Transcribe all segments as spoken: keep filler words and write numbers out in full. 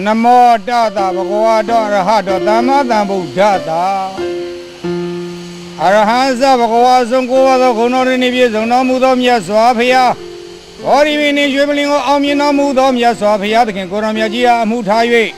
Namo Dada Bhagavata Arahata Dhamma Dhamma Arahansa Bhagavata Sanghavata Gunori Nibhya Mudamya Swabhaya Orivini Jubilingo Amina Mudamya Swabhaya the Koramyaji Mutaywe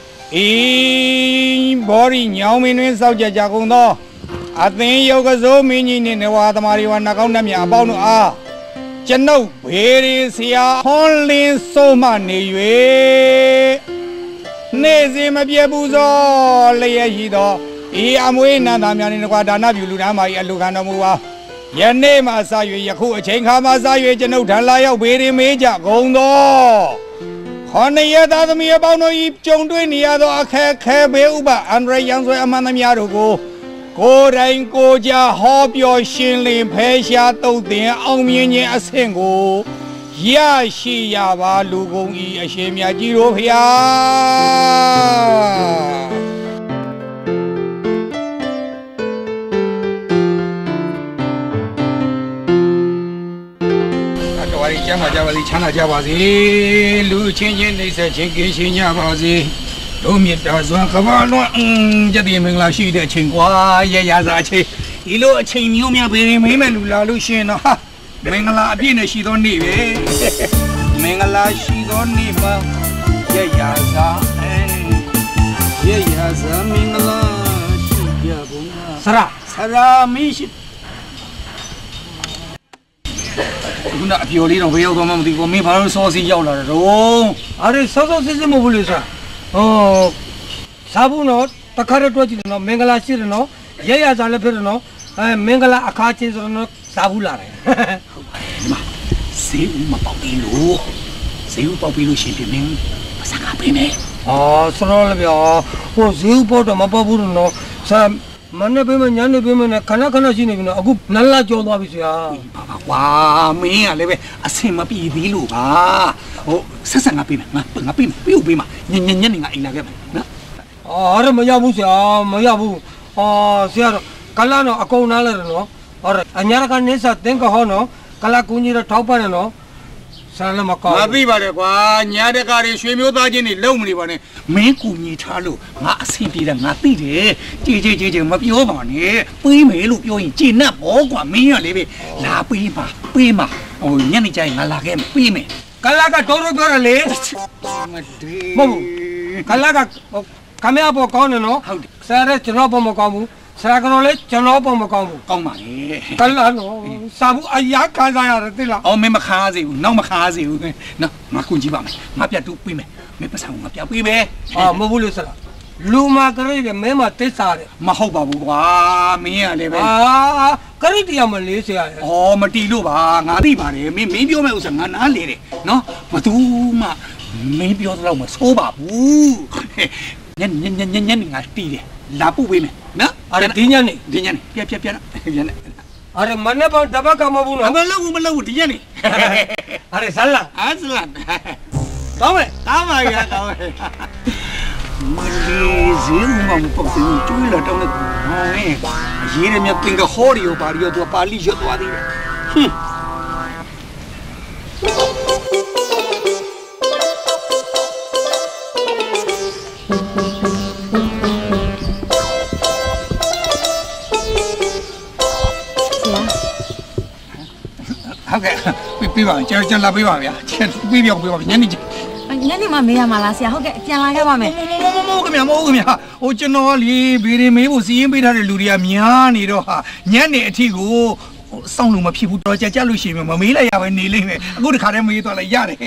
E Bori Yamin Sauja Jagundo I think Yoga Zo meaning in the Watamari Nakonamia about Ah Jano, where is here? Only so many way. Nezim Abiabuzo, Leahido, Iamwina, Namian in the Guadana, Bulama, Lugana Mua. Your name Asayu Yaku, Chenkama Sayu, Jano, Talaya, very major, Gondo. Honey, yet other me about no Ip Jong doing the other Akabeuba, Andre Young Amanamiago. Go and go, ja, hop your shinling, Pesha, to the Omian, a single. Ya, she, Yava, Lugo, a shame, ya, Giro, ya. Javali, Chana Javazi, Luchin, they said, Chinkish, Yavazi. Omit does one Cavano, Jadi Minglashi, the Chingua, Yazachi, Ilo Chimia, Mimela, Lucian, Mingala, Bina, she don't need it. Mingala, she don't need Yaza, Yaza, Mingala, Sarah, Sarah, Mish. Not your little wheel, for me, but also see Yola. Oh, are they so system of Lisa? Oh, Sabuno, Takarato, Mengala Sirino, Yaya Zalapirino, and Mengala Akachis or Sabula. See my Papilo, see Papilo shipping, Pasaka. Oh, Sorovia, oh, Zilport, Mapabuno, some Manabim, Yanabim, and Kanakana, a good Nala Jolabisia. Wow, me, I live a same up Ibilu. Ah. Oh, Sasangapin, Napin, will be my Yanning in a game. Oh, Mayabusia, Mayabu, oh, Sierra, Calano, a conalano, or Anyaka Nessa, Tenka Hono, Calacuni, the Taupanano, Salamaka, Viva, Yadakari, Shimudajini, lonely one, Mekuni Chalu, Massiti, and Napiti, J J J Mapiovani, we may look you in China, or me, a levy, La Pima, Pima, or Yanija, Malagam, Pime. Kalaga Toro Gorale Kalaga Kameapo Conono, Sarah Chanopomocamu, Saragonole, Chanopomocamu, Comani, Kalano, Sabu Ayaka, oh, Mimakazi, no Makazi, no Makujiba, Mapia to Pime, Mipasa, Mapia Pibe, ah, Mobulusala. Luma Karega Mema Tessare, Mahoba, Mia, ah, Caritia Malaysia, oh, Matiluba, Nadiba, maybe you may say an lady, no, Matuma, maybe your love was over. Ooh, Yen Yen Yen Yen, I see Lapu women, no, are Dinyani, Dinyani, Pia Piana. Are Manaba Tabaka Mabu, I'm a low below Dinyani. Are Sala, Aslan. Come, come, Zilman Popping, Julia, Jeremy, think a horror about you to a palisade. Okay, we want Jerry Labivia, Vivio, Yanni. Yanni Mamma Malasia, okay, Janaka. Oh, Janoli, Biri, maybe see me at Luria Miani, Yanni, Tigo, some of my people, Jalushi, Mamila, and kneeling, a good academy to a yard.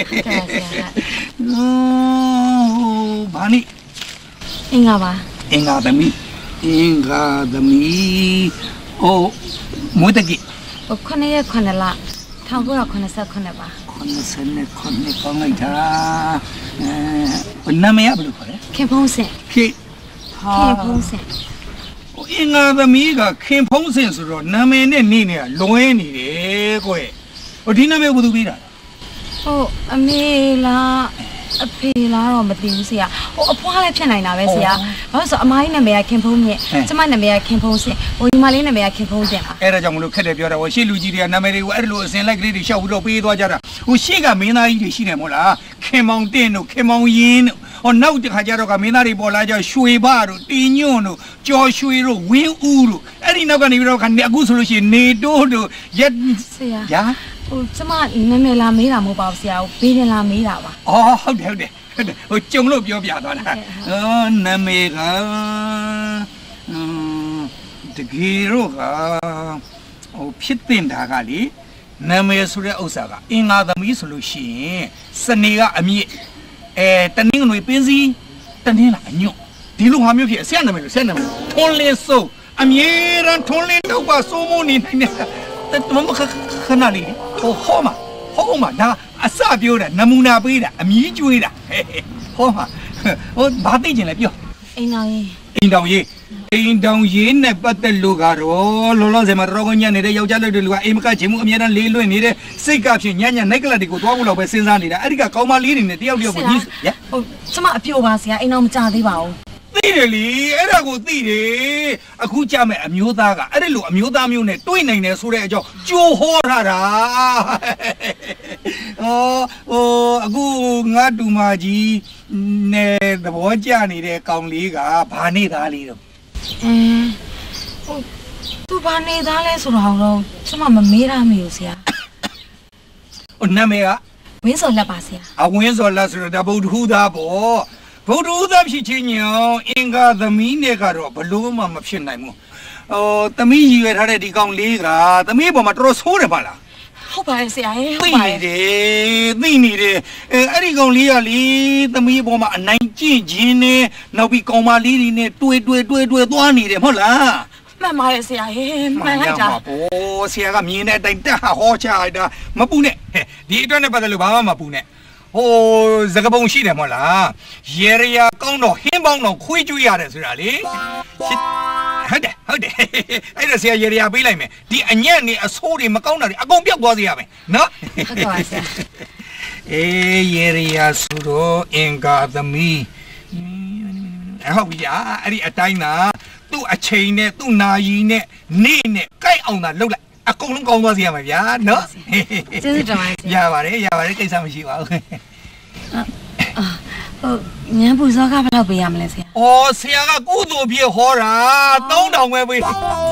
No, Bunny Ingava, Inga the me, Inga the me, oh, Mutaki, oh, Conea Conella, Tangura Conessa Coneva. Conessa Conetta, Namia, Campose, Campose. Inga the Miga, Campose, Naman and Nina, Loeni, or Diname would be that. Oh, Amela. A pillar of Mathesia, or a poor China, also a minor may I can pose it, some minor may I can pose it, or Malina may I can pose it. Erajam look at your or she Lugia, Namari, Werlos, and like Lady Shaw, Pedro, who she got me, I did she mola, came on Dino, came on Yin, 哦，那这还家伙个没那里包来叫水坝路、地牛路、浇水路、win屋路，哎，你那个你不要看那古时候是内多路，也是呀。 呀。 哦，怎么你没拉没拉没包是啊？别人拉没拉吧？ 哦，好的好的，好的，我讲了表表达了。哦，那没个，嗯，这个路个，哦，偏点大个哩，那没说的欧啥个，应该都没说路线，是那个阿米，哎，等你那边是，等你来牛，地路还没撇，现在没有，现在没有，同类手，阿米让同类都把数目你那那。但我们可可哪里？哦，好嘛，好嘛，那啊啥标的，那木那背的，米追的，嘿嘿，好嘛，我把对进来标。 哎，老爷， 哎，老爷，哎，老爷，那不得路个咯，老老什么，如果人家要家里的路啊，哎，么个节目面上理论你的，谁搞去，人家那个来的个多不老百姓上的，哎，这个搞嘛理论的，第二条不你呀？ 哦，怎么标吧是啊？哎，那我们咋的吧？ 对了哩，哎，那个对的，啊，古家们阿苗大个，哎，那路阿苗大苗呢，对呢呢，说来叫就好啦啦。哦哦，阿古我杜妈子，呢，我家里的讲理个，把你打理了。 嗯，我都把你打理说好了，怎么没拉没有些？ 哦，那没啊？ 为什么把些？ 啊，为什么是那不土的不？不土的是青牛，应该是明年个咯，不路嘛嘛偏来么？哦，他们以为他的地讲理个，他们不嘛多错了吧啦？ 好吧是啊， 对的，对你的，呃，阿里讲理啊理，他们不嘛难见见呢，那比讲嘛理理呢，对对对对多你的么啦？ 慢慢的是啊，慢慢讲。 哦，现在明年等等好吃的，没不呢，第一段呢不得了吧嘛不呢。哦，这个东西的么啦？爷爷讲到希望能回追下的是哪里？好的，好的，哎，这些爷爷回来没？第二年你说的么讲那里，阿公别过这样没？喏。 好的，是。 哎，爷爷说的应该怎么？嗯，好呀，阿里阿呆呐，都阿亲呢，都拿伊呢，你呢，该熬那路来。啊，公龙讲多些嘛呀，喏， 真是这么些。呀，话嘞，呀话嘞，给啥么事话？ 啊啊，哦，你不知道干不了不一样了噻？ 哦，是啊，古多别好啦，东东喂喂。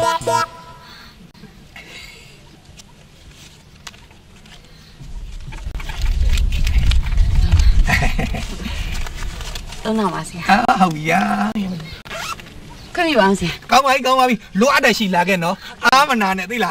东东嘛噻？ 啊，好呀。 可以玩噻？ 讲话讲话，路阿得是那个喏，阿么难的对啦。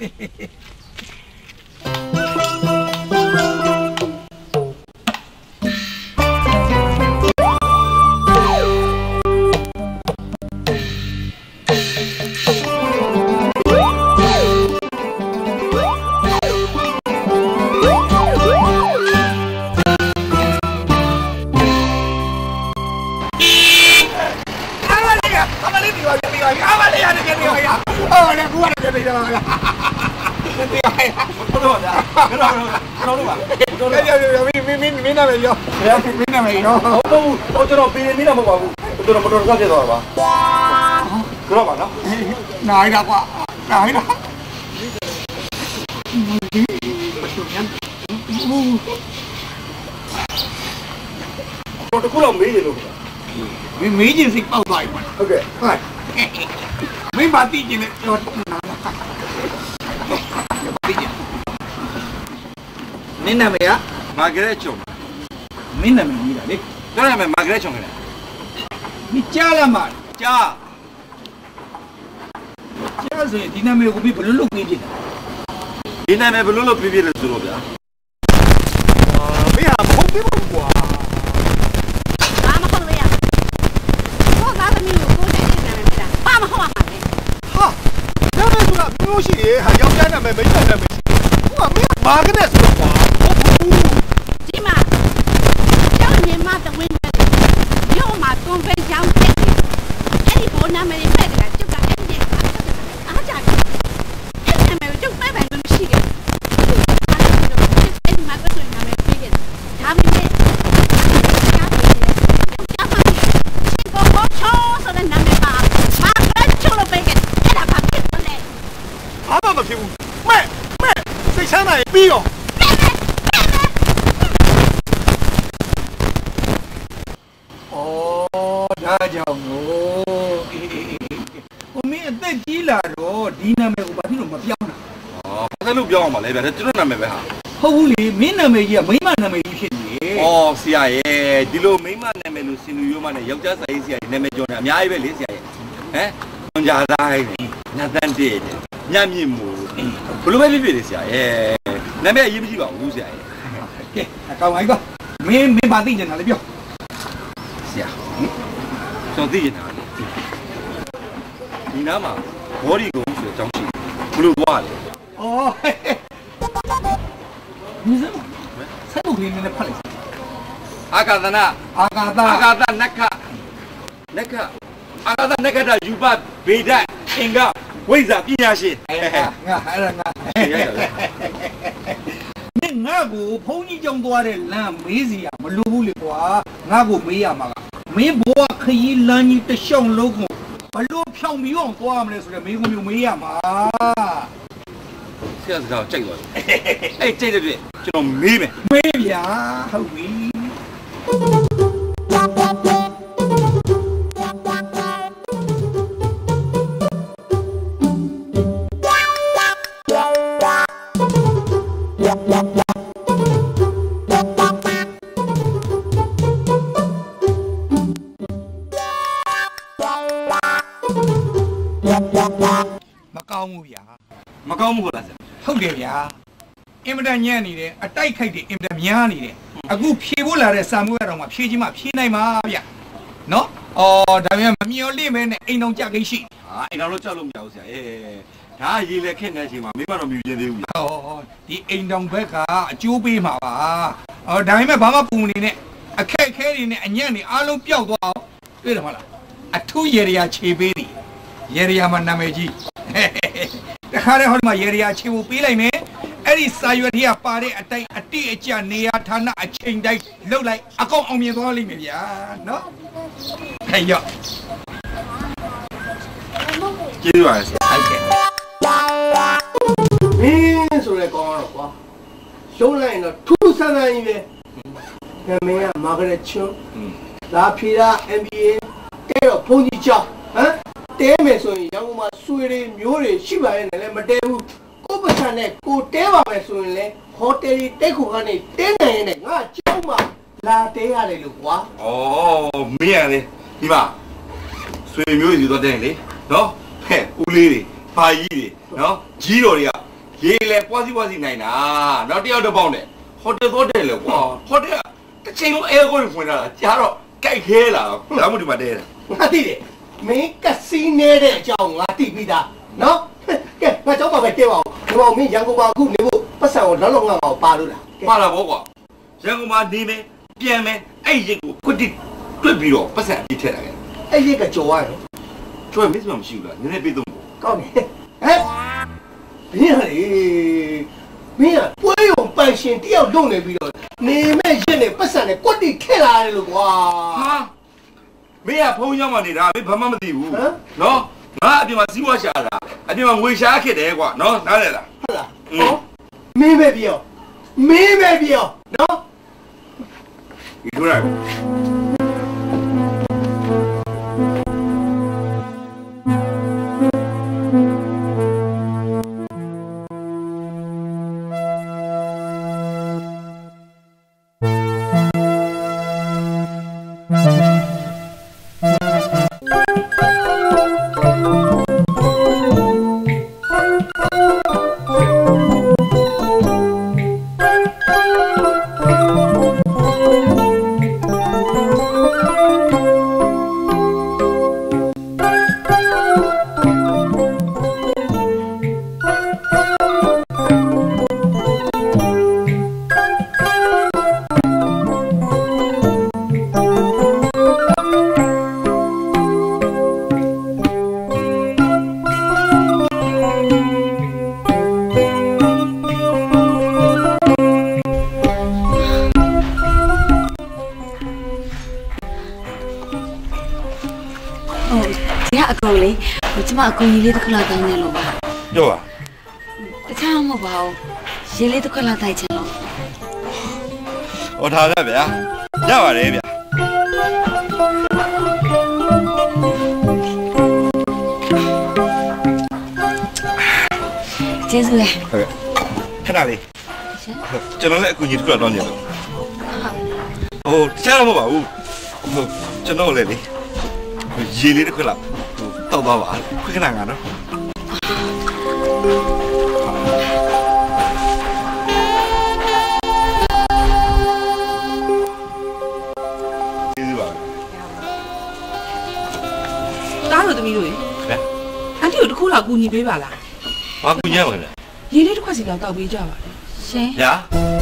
哪一个瓜？哪一个？我这过了没人了，没没人是包来嘛。OK， 哎，没把地进来，要拿了。你那没呀？马格莱琼，你那没你的，你当然没马格莱琼的。你加了嘛？加。加所以今天没有我们不能录音的。今天没不能录音的是录的。啊，没呀，没没没过。 哪么好了呀？我哪个没有过来的那边的？爸妈好嘛的？ 哈，那个说了，没有事，还要干那没没干那没。我没马格莱说话。 对嘛？叫你妈的问的，要嘛东北讲的，哎，你不那么的买的，就讲哎你啊家的，哎那么就买买东西的，哎你妈个说那么的的，他们的家的，家嘛的，这个好巧说的那么吧，马个就了背个，哎那把屁股嘞， 阿爸爸屁股，买买，谁抢那逼哦？ ကြောင့်မို့အေးအေးအေးဟိုမင်းအသက်ကြီးလာတော့ဒီနာမည်ကိုဘာဖြစ်လို့မပြောင်းတာအော်ဘာလို့ပြောင်းအောင်မလဲဗျာကျွန်တော်နာမည်ပဲဟာဟုတ်ဘူးလေမင်းနာမည်ကြီးကမိမနာမည်ကြီးဖြစ်နေတယ်အော်ဆရာရဲ့ဒီလိုမိမနာမည်လို့စင်လူရိုးမနဲ့ယောက်ျားစာရေးဆရာကြီးနာမည်ကျော်နေအများကြီးပဲလေဆရာရဲ့ဟမ်ကွန်ကြတိုင်းညတန်းတည့်ညမြင့်မို့ဘလို့ပဲဖြစ်ဖြစ်လေဆရာရဲ့နာမည်အရေးမကြီးပါဘူးဆရာရဲ့ကဲအကောင်အိုင်ကမင်းမင်းဘာသိနေတာလဲပြောဆရာကျွန်တော်သိနေတာလေဒီနားမှာဘောဒီကုန်းဆိုတဲ့အကြောင်းရှိဘလို့သွားလဲအော်ဒီစမ်းဆက်ဖို့ကလေးနဲ့ဖတ်လိုက်အာကာသနာအာကာသအာကာသနက္ခနက္ခအာကာသနက္ခတယူပဗေဒအင်္ဂဝိဇ္ဇာပညာရှင်ငါအဲ့ဒါငါမင်းငါ့ကိုဘုန်းကြီးကြောင့်သွားတဲ့လမ်းမေးစီရမလိုဘူးလေကွာငါ့ကိုမေးရမှာကမင်းဘဝခရီးလမ်းကြီးတစ်လျှောက်လုံးကိုဘလို့ဖြောင်းပြီးအောင်သွားမလဲဆိုတော့မင်းကမျိုးမေးရမှာဆရာစကားကြိုက်သွားတယ်အဲ့ကြိုက်တဲ့ပြကျွန်တော်မေးမယ်မေးဗျာဟုတ်ပြီမကောင်းဘူးဗျာမကောင်းဘူးဟုတ်လားဆရာဟုတ်တယ်ဗျာအင်မတန်ညံ့နေတယ်အတိုက်ခိုက်တယ်အင်မတန်များနေတယ်အခုဖြေဖို့လာတဲ့စာမိုးရတော့မှဖြေချင်းမှဖြေနိုင်မှာဗျာနော်အော်ဒါပြန်မမျော်လင့်မဲနဲ့အိမ်တော်ကြကိရှိဟာအိမ်တော်လို့ကြောက်လို့မရဘူးဆရာအေးဒါရေလေခက်နေချိန်မှာမိမတော့မြူကျင်သေးဘူးဟောဒီအိမ်တော်ဘက်ကအကျိုးပေးမှာပါအော်ဒါပေမဲ့ဘာမှပူနေနဲ့အခက်ခဲတွေနဲ့အညံ့တွေအားလုံးပျောက်သွားအောင်တွေ့တယ်မလားအထူးရေရာခြေပေးတယ်ရေရာမှာနာမည်ကြီးတခါတည်းဟောဒီမှာရေရာခြေကိုပေးလိုက်မယ်အဲ့ဒီစာရွက်ထဲကပါတဲ့အတိုင်းအတိအကျနေရာဌာနအချိန်တိုင်းလှုပ်လိုက်အကောင်အောင်မြင်သွားလိမ့်မယ်ဗျာနော်ဟဲ့ရောကျေးဇူးပါဆရာဟုတ်ကဲ့မင်းဆိုရဲကောင်းတော့ကွာရှုံးလိုက်ရင်တော့ထူးဆန်းဆန်းကြီးပဲနာမည်ကမာဂရက်ချွန်းလာဖြေတာ M B A ကဲတော့ဘုန်းကြီးကျောင်းဟမ်တဲမယ်ဆိုရင်ရန်ကုန်မှာဆွေတွေမျိုးတွေရှိပါရဲ့လည်းမတဲဘူးကိုပစံနဲ့ကိုတဲပါမယ်ဆိုရင်လေဟိုတယ်ကြီးတိတ်ခုကနေတဲနိုင်ရင်ငါကျောင်းမှာလာတဲရတယ်လို့ကွာဩမင်းရလေဒီမှာဆွေမျိုးတွေတော့တဲလေနော်ဟဲ့ဦးလေးတွေဖာကြီးတွေနော်ကြီးတော်တွေကရေလေပွားစီပွားစီနိုင်တာနော်တယောက်တစ်ပေါက်နဲ့ဟိုတယ်တော့တဲလေကွာဟိုတယ်တစ်ချိန်လုံးအဲကိုဖွင့်လာတာကြားတော့ကြိုက်ခဲလာဒါမှမဟုတ်ဒီမှာတဲတယ်ငါသိတယ်မင်းကစီးနေတဲ့အကြောင်းငါသိပြီးသားနော်ကဲငါကြောက်ပါပဲတဲပါဦးဒီကောင်မင်းရန်ကုန်မှာအခုနေဖို့ပတ်စံကိုလောလောငါငါပါလို့လားပါလာပေါ့ကွာရန်ကုန်မှာနေမယ်ပြန်မယ်အဲ့ရစ်ကိုကွတ်တိတွက်ပြီးတော့ပတ်စံအပြည့်ထည့်လာခဲ့အဲ့ရစ်ကကြော်ရတယ်ကျွဲမစ်မှမရှိဘူးလားနည်းနည်းပြေးသုံးဖို့ကောင်းတယ်ဟဲ့မင်းလေမင်းကပွဲရုံပန်ရှင်တယောက်လုံနေပြီးတော့နေမဲ့ရစ်နဲ့ပတ်စံနဲ့ကွတ်တိထည့်လာတယ်လို့ကွာဟာမင်းကဖုန်းရောက်မှနေတာမင်းဘာမှမသိဘူးနော်ငါအပြင်မှာစီးပွားရှာတာအပြင်မှာငွေရှာခက်တယ်ကွာနော်နားလည်လားဟုတ်လားဟောမင်းပဲပြောမင်းပဲပြောနော်ဒီလိုလိုက်ကျမအကူကြီးလေးတစ်ခါလောက်တိုင်းနေလို့ပါပြောပါတခြားမဟုတ်ပါဘူးရေလေးတစ်ခါလောက်တိုင်းချင်လို့ဟောထားကြဗျာရပါတယ်ဗျာ是嘞。 看哪里？ကျွန်တော်လည်းအကူကြီးတစ်ခုတော့ညလို့ဟိုတခြားတော့မပါဘူးဟိုကျွန်တော်လည်းလေရေလေးတစ်ခုလောက်ဟိုတောက်သွားပါခွခဏငါနော်ကျေးဇူးပါတားလို့သမီးတို့ရေအန်တီတို့တစ်ခုလောက်ကူညီပေးပါလားဘာကူညီရမလဲရေလေးတစ်ခွက်စီတော့တောက်ပေးကြပါလေရှင်ညာ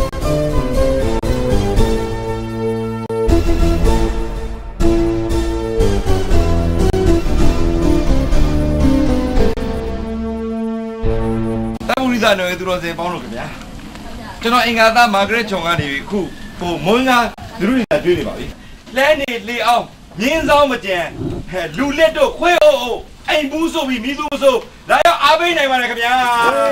တာနော်သူတော်စင်ပေါင်းလို့ခင်ဗျာကျွန်တော်အင်္ဂါသားမာဂရက်ချောင်ကနေခုဟိုမွန်းကားလူလူနေတာတွေ့နေပါပြီလဲနေလေအောင်မြင်းဆောင်မကြံဟဲ့လူလက်တို့ခွေးအိုးအိုးအိမ်ဘူးဆိုပြီးမိသူဆိုဒါရောက်အားပေးနိုင်ပါနဲ့ခင်ဗျာ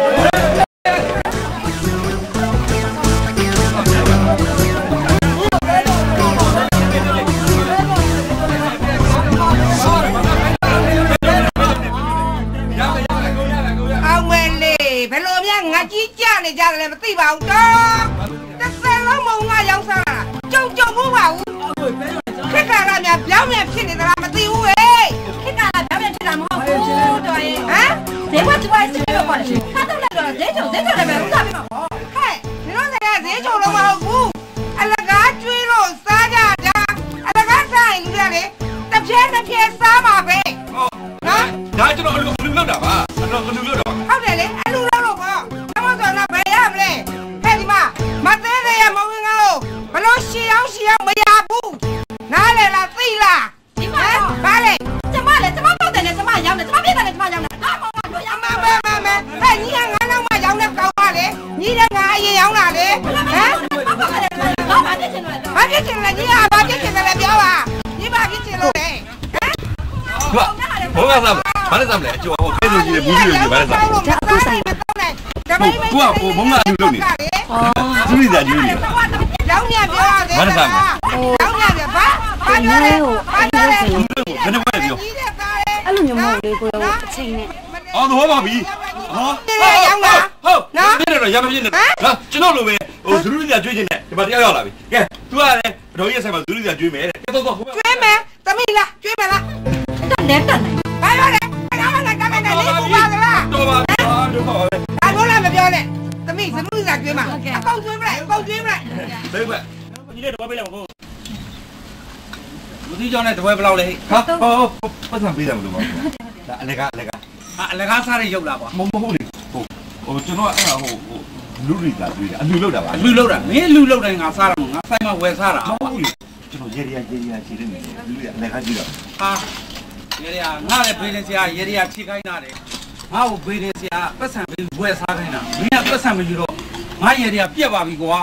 ဘယ်လိုများငါကြီးကြနေကြတယ်လဲမသိပါဘူးတော့တစ်ဆယ်လုံးမုံငါရောက်စားတာကြုံကြုံဘူးပါဘူးခက်ကာရများပြောင်းပြန်ဖြစ်နေသလားမသိဘူးဟဲ့ခက်ကာရပြောင်းပြန်ဖြစ်တာမဟုတ်ဘူးတော်ရင်ဟမ်ဈေးမတူပါစီတော့ပါတယ်ခါတော့လည်းတော့ဈေးချုံဈေးချုံလည်းပဲဥစားပြီးမှာဟောဟဲ့ဒီတော့လည်းဈေးချုံတော့မဟုတ်ဘူးအလကားကျွေးလို့စားကြတာအလကားစားရင်လူတွေလေတစ်ပြဲတစ်ပြဲစားမှာပဲဟုတ်နော်ဒါကျွန်တော်အလူအလူလောက်တာပါကျွန်တော်အလူလောက်တာဟုတ်တယ်လေအလူလောက်လို့ပေါ့ဘာမှဆိုတော့ဘယ်ရမလဲဟဲ့ဒီမှာမသေးသေးရမဝင်ငါလို့ဘလို့ရှီအောင်ရှီအောင်မရဘူးနားလေလားသိလားဒီမှာဘာလဲကျမလေကျမပေါက်တယ်လေကျမရောင်းတယ်ကျမပြည့်တယ်လေကျမရောင်းတယ်ဟာမောင်မတို့ရမမမမဟဲ့ညီကငါနောက်မှရောင်းတဲ့ကောင်းပါလေညီတဲ့ငါအရင်ရောင်းတာလေဟမ်ဘာပါလဲဘာပါဖြစ်ချင်လို့ဘာဖြစ်ချင်လဲညီကဘာဖြစ်ချင်လဲပြောပါညီဘာဖြစ်ချင်လို့လဲဟမ်ဘောကစားဘာလဲစားမလဲအကျော်ဟိုဖဲလို့ကြီးလေဘူးကြီးလေဘာလဲစားဒါအခုဆိုင်မတော့နဲ့ဒါပေမဲ့ကိုကဟိုဘုံကအလူလုပ်နေသူရိတာကြီးနေရောင်းညပြောရတယ်ဘာလဲစားရောင်းညပြဘာဘာပြောလဲဘာပြောလဲဘယ်နဲ့ပဲပြောအဲ့လိုမျိုးမဟုတ်လေကိုရောအချိန်နဲ့အော်တော့ပါပြီဟောရောင်းတာဟုတ်နော်ပြည့်တယ်တော့ရမပြည့်နဲ့နော်ကျွန်တော်လိုပဲဟိုသူရိတာကျွေးခြင်းနဲ့ဒီမှာတယောက်ရောက်လာပြီကဲ तू ကလည်းဘတော်ကြီးဆိုင်မှာသူရိတာကျွေးမယ်တဲ့ကဲတော့တော့ကျွေးမယ်သမီးလားကျွေးမယ်လားတက်တယ်တက်တယ်ဘာပြောလဲဘာမှလည်းကမ်းနေတယ်လေးပူပါသလားတော့ပါတော့ပါပဲဒါလို့လည်းမပြောနဲ့သမီးသမီးကကျွေးမှာအပေါက်ကျွေးမလိုက်အပေါက်ကျွေးမလိုက်ဘယ်ဘက်ညီလေးတော့ပေးလိုက်မဟုတ်လူကြီးကြောင့်လည်းတပွဲဘယ်လောက်လဲဟာဟောပတ်စံပေးတယ်မလို့ပါဒါအလကားအလကားဟာအလကားစားရရုပ်လားကွာမမဟုတ်လေဟိုဟိုကျွန်တော်အဲ့ဟိုဟိုလူရိတာတွေ့တယ်အလူလောက်တာပါအလူလောက်တာမင်းလူလောက်တယ်ငါစားရမှာငါဆိုင်မှာဝယ်စားတာဟုတ်လေကျွန်တော်ရေရီယာရေရီယာခြေနေတယ်လူရိအလကားကြည့်တော့ဟာရေရီယာငါလည်းဘေးလင်းစရာရေရီယာခြေခိုင်းတာတယ်ငါ့ကိုဘေးလင်းစရာပတ်စံပေးဝယ်စားခိုင်းတာမင်းကပတ်စံမယူတော့ငါရေရီယာပြက်ပါပြီကွာ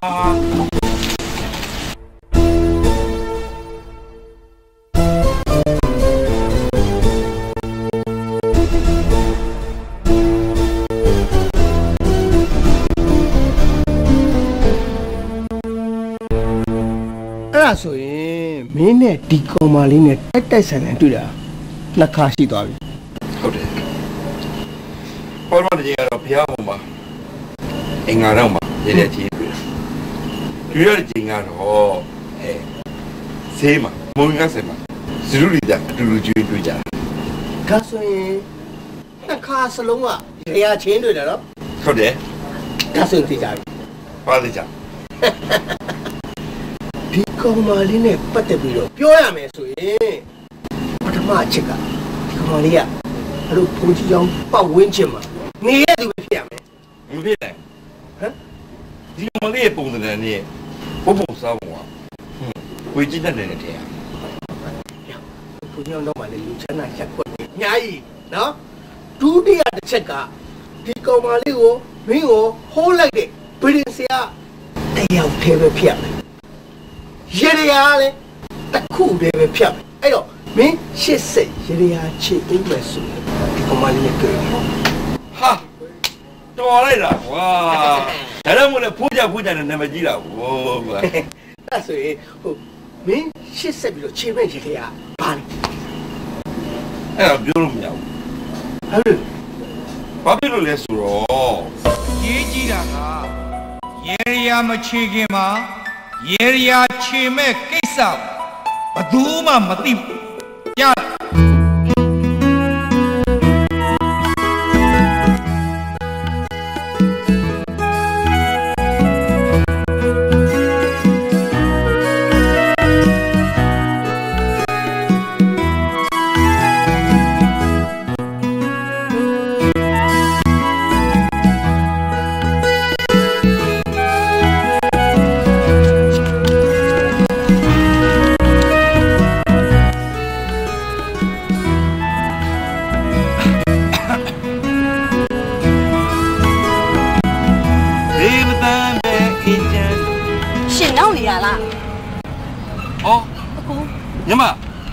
အဲ့ဒါဆိုရင်မင်းနဲ့ဒီကောင်မလေးနဲ့တိုက်တိုက်ဆန်ဆန်တွေ့တာနှစ်ခါရှိသွားပြီဟုတ်တယ်ပေါ်မတဲ့ကတော့ဖျားဟိုမှာအင်္ဂါတော့မှာရတဲ့ချင်းတွေ့တွေ့ရတဲ့ချင်းကတော့အဲဆေးမှာမုံငါဆေးမှာဇလူရီတာအတူတူကျွေးတွေ့ကြတာဒါဆိုရင်နှစ်ခါစလုံးကရေရချင်းတွေ့တယ်နော်ဟုတ်တယ်ဒါဆိုရင်သိကြပြီပါလိကြဒီကောင်မလေးနဲ့ပတ်သက်ပြီးတော့ပြောရမယ်ဆိုရင်ပထမအချက်ကဒီကောင်မလေးကအဲ့လိုပုံကြီးအောင်ပတ်ဝန်းကျင်မှာနေရသူပဲဖြစ်ရမယ်မဖြစ်နိုင်ဟမ်ဒီကောင်မလေးရဲ့ပုံစံနဲ့ဘုံဘုံစားပုံကဝေကြီးတဲ့နေတယ်တဲ့ပုံကြီးအောင်တော့မှလည်းလူချမ်းသာရက်ွက်နေအများကြီးနော်ဒုတိယတစ်ချက်ကဒီကောင်မလေးကိုမင်းကိုဟိုးလိုက်တဲ့ဗီဒီဆရာတယောက်တည်းပဲဖြစ်ရမယ်ရေရီယာလေတခုတည်းပဲဖြတ်မယ်အဲ့တော့မင်းရှစ်စိတ်ရေရီယာချစ်သိမ့်မယ်ဆိုရင်ဒီကောင်မလေးနဲ့တွေ့ပြီဟာတော်လိုက်တာကွာဒါတော့မလို့ဖိုးကြဖိုးကြနဲ့နာမည်ကြီးတာဟိုကွာအဲ့ဆိုရင်ဟိုမင်းရှစ်ဆက်ပြီးတော့ခြေမဲ့ရေရီယာဘာလဲအဲ့တော့ပြောလို့မရဘူးဟုတ်တယ်ဘာဖြစ်လို့လဲဆိုတော့ကြီးတာကရေရမချေခင်မှာရေရချေမဲ့ကိစ္စဘယ်သူမှမသိဘူးရညမ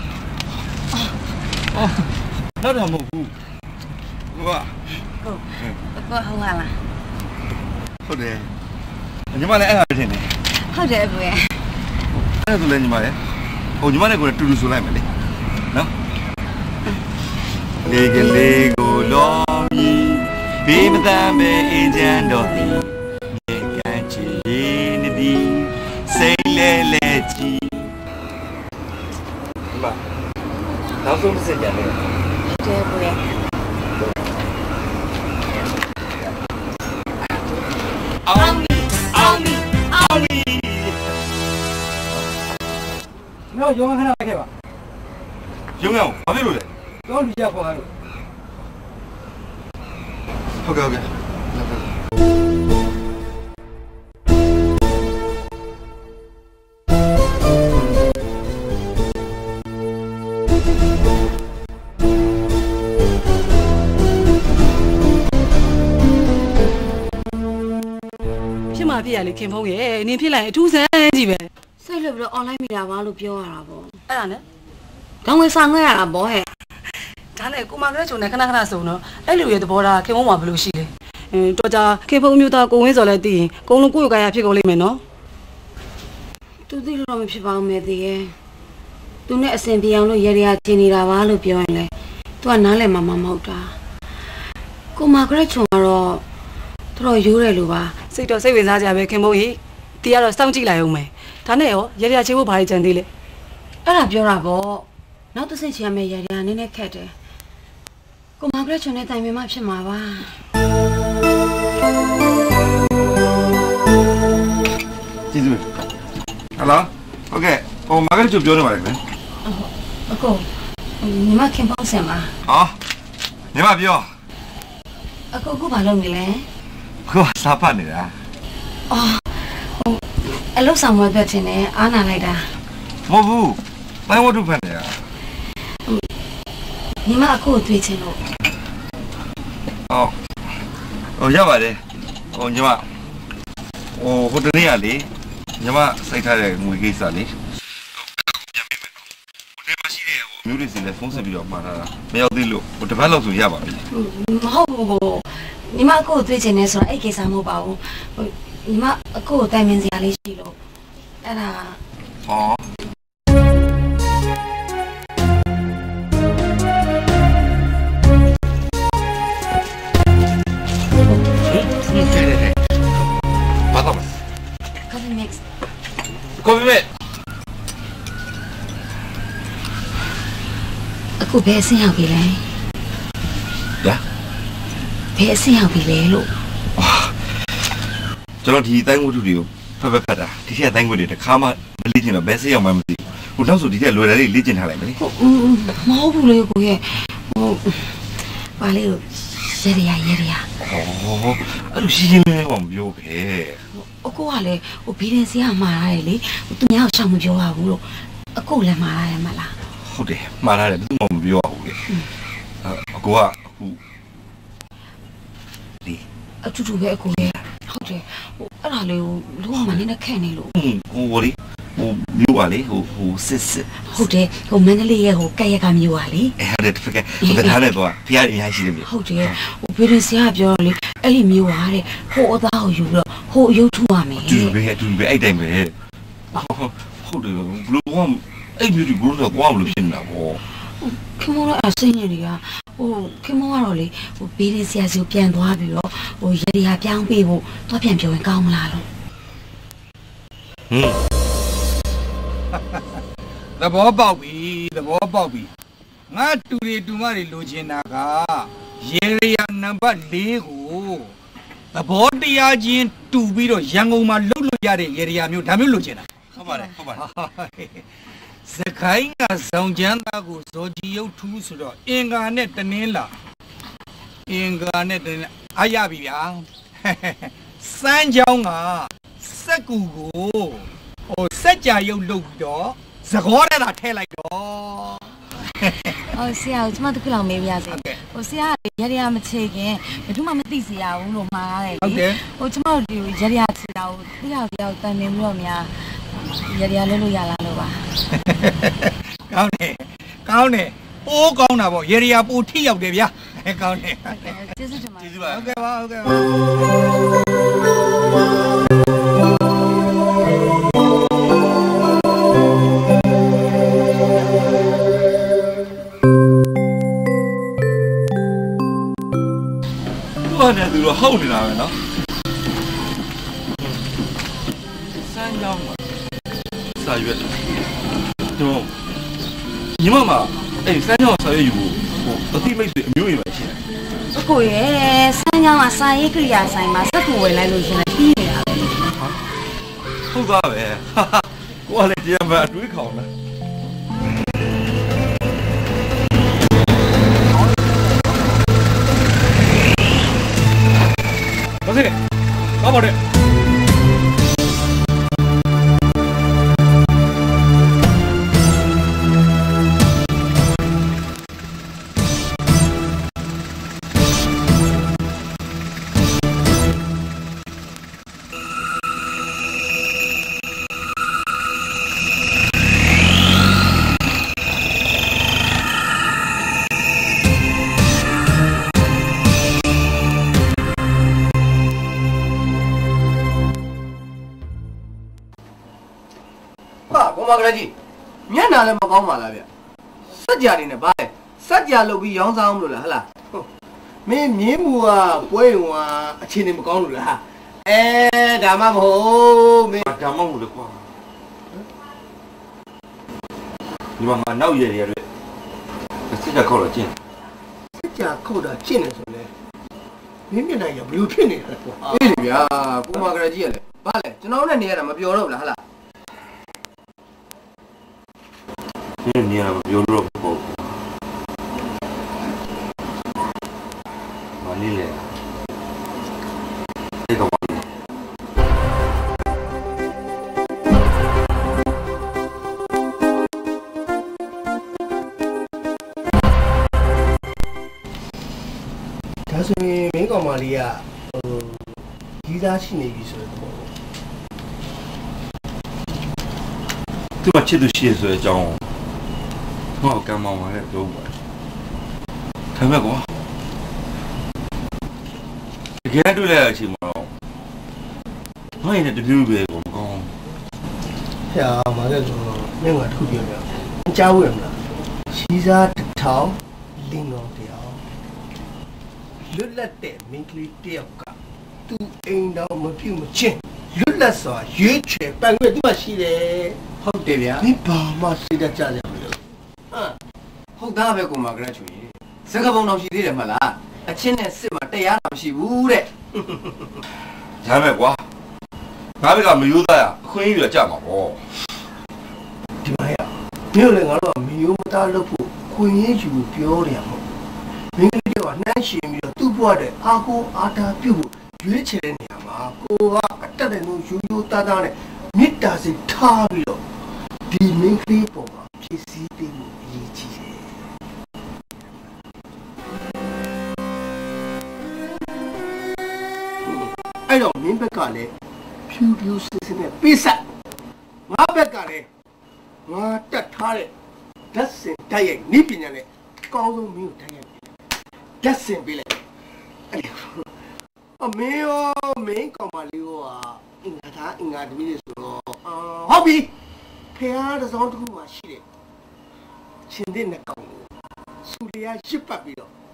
အော်တော့တော့မဟုတ်ဘူးဟိုကဟုတ်ဟုတ်ဟုတ်လားဟုတ်တယ်ညမလည်းအဲ့ဒါထင်တယ်ဟုတ်တယ်ဘွေအဲ့ဒါဆိုလည်းညီမလည်းဟိုညီမနဲ့ကိုတူတူဆိုလိုက်မယ်လေနော်လေကလေးကိုလောမီဘေးမတမ်းပဲအင်းချမ်းတော်သည်မြေကန်ချီနေသည်စိတ်လဲလဲကြည်နောက်ဆုံးတစ်စက်ကြတယ်တဲ့ဘွေအောင်အောင်အောင်နော်ရုံးခဏလိုက်ခဲ့ပါရုံးရအောင်ဘာဖြစ်လို့လဲတော့လူကြခေါ်ရလို့ဟုတ်ကဲ့ဟုတ်ကဲ့ဖြစ်ရလေခင်ဖုံးရဲ့နင်ဖြစ်လိုက်အထူးဆန်းကြီးပဲစိတ်လွတ်ပြီးတော့ online မီဒီယာပါလို့ပြောရတာပေါ့အဲ့ဒါနဲ့ခေါင်းဝေးဆောင်ခဲ့ရတာပေါ့ဟဲ့ဒါနဲ့ကိုမကလေးချုံနဲ့ခဏခဏစုံတော့အဲ့လူရဲ့သဘောထားခင်ဖုံးမှာဘယ်လိုရှိလဲအင်းတော်ကြခင်ဖုံးမျိုးသားကိုဝင်းစော်လည်းသိရင်ကုံလုံးကိုယ့်ကိုယ်ကရဖြစ်ကုန်လိမ့်မယ်နော်သူသိလို့တော့မဖြစ်ပါဘူးမေသေးရဲ့သူနဲ့အစဉ်ပြေအောင်လို့ရရချင်းနေတာပါလို့ပြောရင်လေသူကနားလည်မှာမဟုတ်တာကိုမကလေးချုံကတော့တော်ရိုးတယ်လို့ပါစိတ်တော့စိတ်ဝင်စားကြပဲခင်မိုးကြီးတီးကတော့စောင့်ကြည့်လိုက်အောင်မယ်ဒါနဲ့ရောရရချေဖို့ဘာကြီးကြံသေးလဲအဲ့ဒါပြောတာပေါ့နောက်တစ်ဆင့်ချင်ရမယ်ရရနည်းနည်းခက်တယ်ကိုမကလေးချုံနဲ့တိုင်ပင်မှဖြစ်မှာပါကျေးဇူးဟယ်လိုဟုတ်ကဲ့ဟိုမကလေးချုံပြောနေပါလေခင်အကိုညီမခင်ပေါ့ဆင်ပါဟောညီမပြောအကိုကဘာလုပ်နေလဲကိုစားဖတ်နေတာအော်ဟိုအလုပ်ဆောင်မပြတ်တင်နေအားနာလိုက်တာမဟုတ်ဘူးပိုင်းဝတ္ထုဖတ်နေတာညီမအကိုကိုတွေ့ချင်လို့အော်ဟိုရပါတယ်ဟိုညီမဟိုဟိုတနေ့ကလေညီမစိုက်ထားတဲ့ငွေကိစ္စလေပြန်ပေးမယ်ဟိုထဲမှာရှိတဲ့ဟိုမျိုးတွေစီလည်းဖုန်းဆက်ပြီးတော့မှားတာမရောက်သေးလို့ဟိုတစ်ပတ်လောက်ဆိုရပါပြီမဟုတ်ဘူးကိုညီမအကိုကိုတွေ့ချင်နေဆိုတော့အဲ့ကိစ္စမဟုတ်ပါဘူးဟိုညီမအကိုကိုတိုင်ပင်စရာလေးရှိလို့အဲ့ဒါဟောဘာတော့ Coffee mix Coffee mix အခုဘယ်အဆင်းရောက်ပြီလဲညာဘယ်အဆင်းရောက်ပြီလဲလို့ကျွန်တော်ဒီတိုင်းဝတ္ထုတွေကိုဖက်ဖက်ဖက်တာဒီထက်တိုင်းဝတ္ထုတွေတခါမှမလေ့ကျင့်တော့ဘယ်စိတ်ရောက်မှမသိဘူးဟိုနောက်ဆိုဒီထက်လွယ်တယ်လေ့ကျင့်ထားလိုက်မယ်လေမဟုတ်ဘူးလေကိုရဲ့ဟိုပါလေရေရရရေရဟောအဲ့လိုရှင်းရှင်းလင်းလင်းမပြောခဲ့အကိုကလည်းဟိုဘီဒန်စီကမှားရတယ်လေသူများရှောင်မပြောရဘူးလို့အကိုလည်းမှားရတယ်မလားဟုတ်တယ်မှားရတယ်ဘယ်သူမှမပြောရဘူးလေအကိုကအခုဒီအတူတူပဲအကိုရဲ့ဟုတ်တယ်ဟိုအဲ့ဒါလေးကိုလုံးဝမနေနဲ့ခက်နေလို့ဟိုဟိုလေဟိုမျိုးပါလေဟိုဟိုစစ်စစ်ဟုတ်တယ်ဟိုမန္တလေးရဲ့ဟိုကက်ရက်ကမျိုးပါလေအဲ့ဒါတကယ်ဟိုကထားနေတော့ဖျားအများကြီးရှိတယ်မြေဟုတ်တယ်ဟိုဘီဒန်စီကပြောလေအဲ့ဒီမျိုးပါတဲ့ဟိုအသားကိုယူပြီးတော့ဟိုအယုတ်ထူရမယ်တူပဲတူပဲအဲ့တိုင်းပဲဟုတ်တယ်ဘလို့ကအဲ့မျိုးဒီဘလို့တော့ကွာလို့ဖြစ်နေတာပေါ့ခင်ဗျားအစင်းရည်တွေကဟိုခင်မောကတော့လေဟိုဘေးလေးဆရာစီကိုပြန်သွားပြီးတော့ဟိုရရပြောင်းပေးဖို့တော့ပြန်ပြောရင်ကောင်းမလားလို့ဟင်းသဘောပေါက်ပြီသဘောပေါက်ပြီငါတူရီတူမတွေလိုချင်တာကရေရနံပါတ်၄ကိုသဘောတရားချင်းတူပြီးတော့ရန်ကုန်မှာလှုပ်လို့ရတဲ့ရေရမျိုးဒါမျိုးလိုချင်တာဟုတ်ပါတယ်ဟုတ်ပါတယ်စခိုင်းကဆောင်ကျန်းသားကိုဇော်ကြီးရုပ်ထူးဆိုတော့အင်္ဂါနဲ့တနင်းလာအင်္ဂါနဲ့တနင်းအားရပြီဗျာစမ်းချောင်းကစက်ကူကိုဟိုစက်ကြာရုပ်လုပ်ပြီးတော့သကောနဲ့သာထည့်လိုက်တော့အော်ဆရာကကျမတခုလောက်မေးပြရစေဟိုဆရာကရရမချေခင်ဘယ်သူမှမသိစေရဘူးလို့မှားရတယ်လေဟိုကျမတို့ဒီရရချေတာကိုတယောက်တယောက်တန်နေပြီးတော့များရရလုပ်လို့ရလားလို့ပါကောင်းတယ်ကောင်းတယ်ပိုးကောင်းတာပေါ့ရေရပိုးထိရောက်တယ်ဗျာကောင်းတယ်ကျေးဇူးတင်ပါတယ်ကျေးဇူးပါဟုတ်ကဲ့ပါဟုတ်ကဲ့ပါဘာနဲ့သူတို့ဟုတ်နေတာပဲနော်စမ်းကြောင်းပါစာရွက်တော့ညီမမအဲ့စမ်းကြောင်းစာရွက်ယူဖို့ဟိုအတိမိတ်ဆွေအမျိုးကြီးပဲရှိတယ်အကိုရဲ့စမ်းကြောင်းကစာရေးကိရိယာဆိုင်မှာစက်ကူဝယ်လိုက်လို့ရှင်လည်းပြီးနေတာပဲဟုတ်သားပဲကိုကလည်းတရားမှအတွေးခေါင်တာဘာဖြစ်လဲဘာပါလဲကလေးကြီးမျက်နှာလည်းမကောင်းပါလားဗျစက်ကြနေနဲ့ဗားလေစက်ကြလုပ်ပြီးရောင်းစားအောင်လို့လားဟလားမင်းမြင်းမူကပွဲဝင်ကအခြေအနေမကောင်းလို့လားအဲဒါမှမဟုတ်မင်းဒါမှမဟုတ်လေကွာဒီမှာငါနောက်ရရရတဲ့စက်ကြခေါ်တော့ကျင်းစက်ကြခေါ်တာကျင်းနေဆိုလေမင်းမျက်နှာရဘလို့ဖြစ်နေတာကွာအေးလေဗျာကိုမကလေးကြီးကလည်းဗားလေကျွန်တော်နဲ့နေရတာမပြောတော့ဘူးလားဟလား你你也有肉不？哪里来？这个玩意。 ဒါဆိုရင်မင်းကောင်မလေးကဟိုကြီးသားရှိနေပြီဆိုတော့သူကချစ်သူရှိရဆိုတဲ့အကြောင်းဟောကံမောင်ပါလေပြောပါဒါမဲ့ကွာတကယ်တွေ့လိုက်တဲ့အချိန်မှာတော့ငါ့ရဲ့တပြူပဲကိုမကောင်းဖျားမှာလည်းဆိုတော့မင်းကထုတ်ပြပြမကြောက်ရမလားရှိစားတစ်ထောင်လင်းတော်တရားလွတ်လပ်တဲ့မင်းကလေးတယောက်ကသူ့အိမ်တော်မပြုတ်မချင်းလွတ်လပ်စွာရွေးချယ်ပန်ခွင့်သူ့မှာရှိတယ်ဟုတ်တယ်ဗျာမင်းဘာမှစိတ်တကြကြမလို့ဟာဟုတ်သားပဲကိုမကရချွေစကားပုံတော်ရှိသေးတယ်မလားအချင်းနဲ့စစ်မှာတရားတော်ရှိဘူးတဲ့ရမယ်ကွာငါဘက်ကမယိုးသားရအခွင့်အရေးကြမှာပေါ့ဒီမှာရမြို့လည်းငါတို့ကမယိုးမသားလို့ဖို့ခွင့်ရေးယူပြောတယ်မဟုတ်မင်းကလေးကနှမ်းရှင်ပြီးတော့သူ့ဘဝတဲ့အာကိုအာတာပြုတ်ဖို့ရွေးချယ်တဲ့နေရာမှာကိုကအတက်တဲ့လူယူယူသားသားနဲ့မေတ္တာစိတ်ထားပြီးတော့ဒီမင်းကလေးပေါ်မှာဖြစ်စည်းပေးမှုအရေးကြီးတယ်အဲ့တော့မင်းဘက်ကလည်းဖြူဖြူစစ်စစ်နဲ့ပေးဆက်ငါဘက်ကလည်းငါတက်ထားတဲ့ဓာတ်စင်တိုက်ရိုက်နိပညာနဲ့အကောင်းဆုံးမင်းကိုတိုက်ရိုက်ဓာတ်စင်ပေးလိုက်အဲ့အမေရောမင်းကောင်မလေးရောအင်္ဂါသားအင်္ဂါတမီးတွေဆိုတော့ဟုတ်ပြီဖះတစ်စောင်းတစ်ခုမှရှိတယ်ရှင်တဲ့နှကောင်ကိုစူလျာရစ်ပတ်ပြီးတော့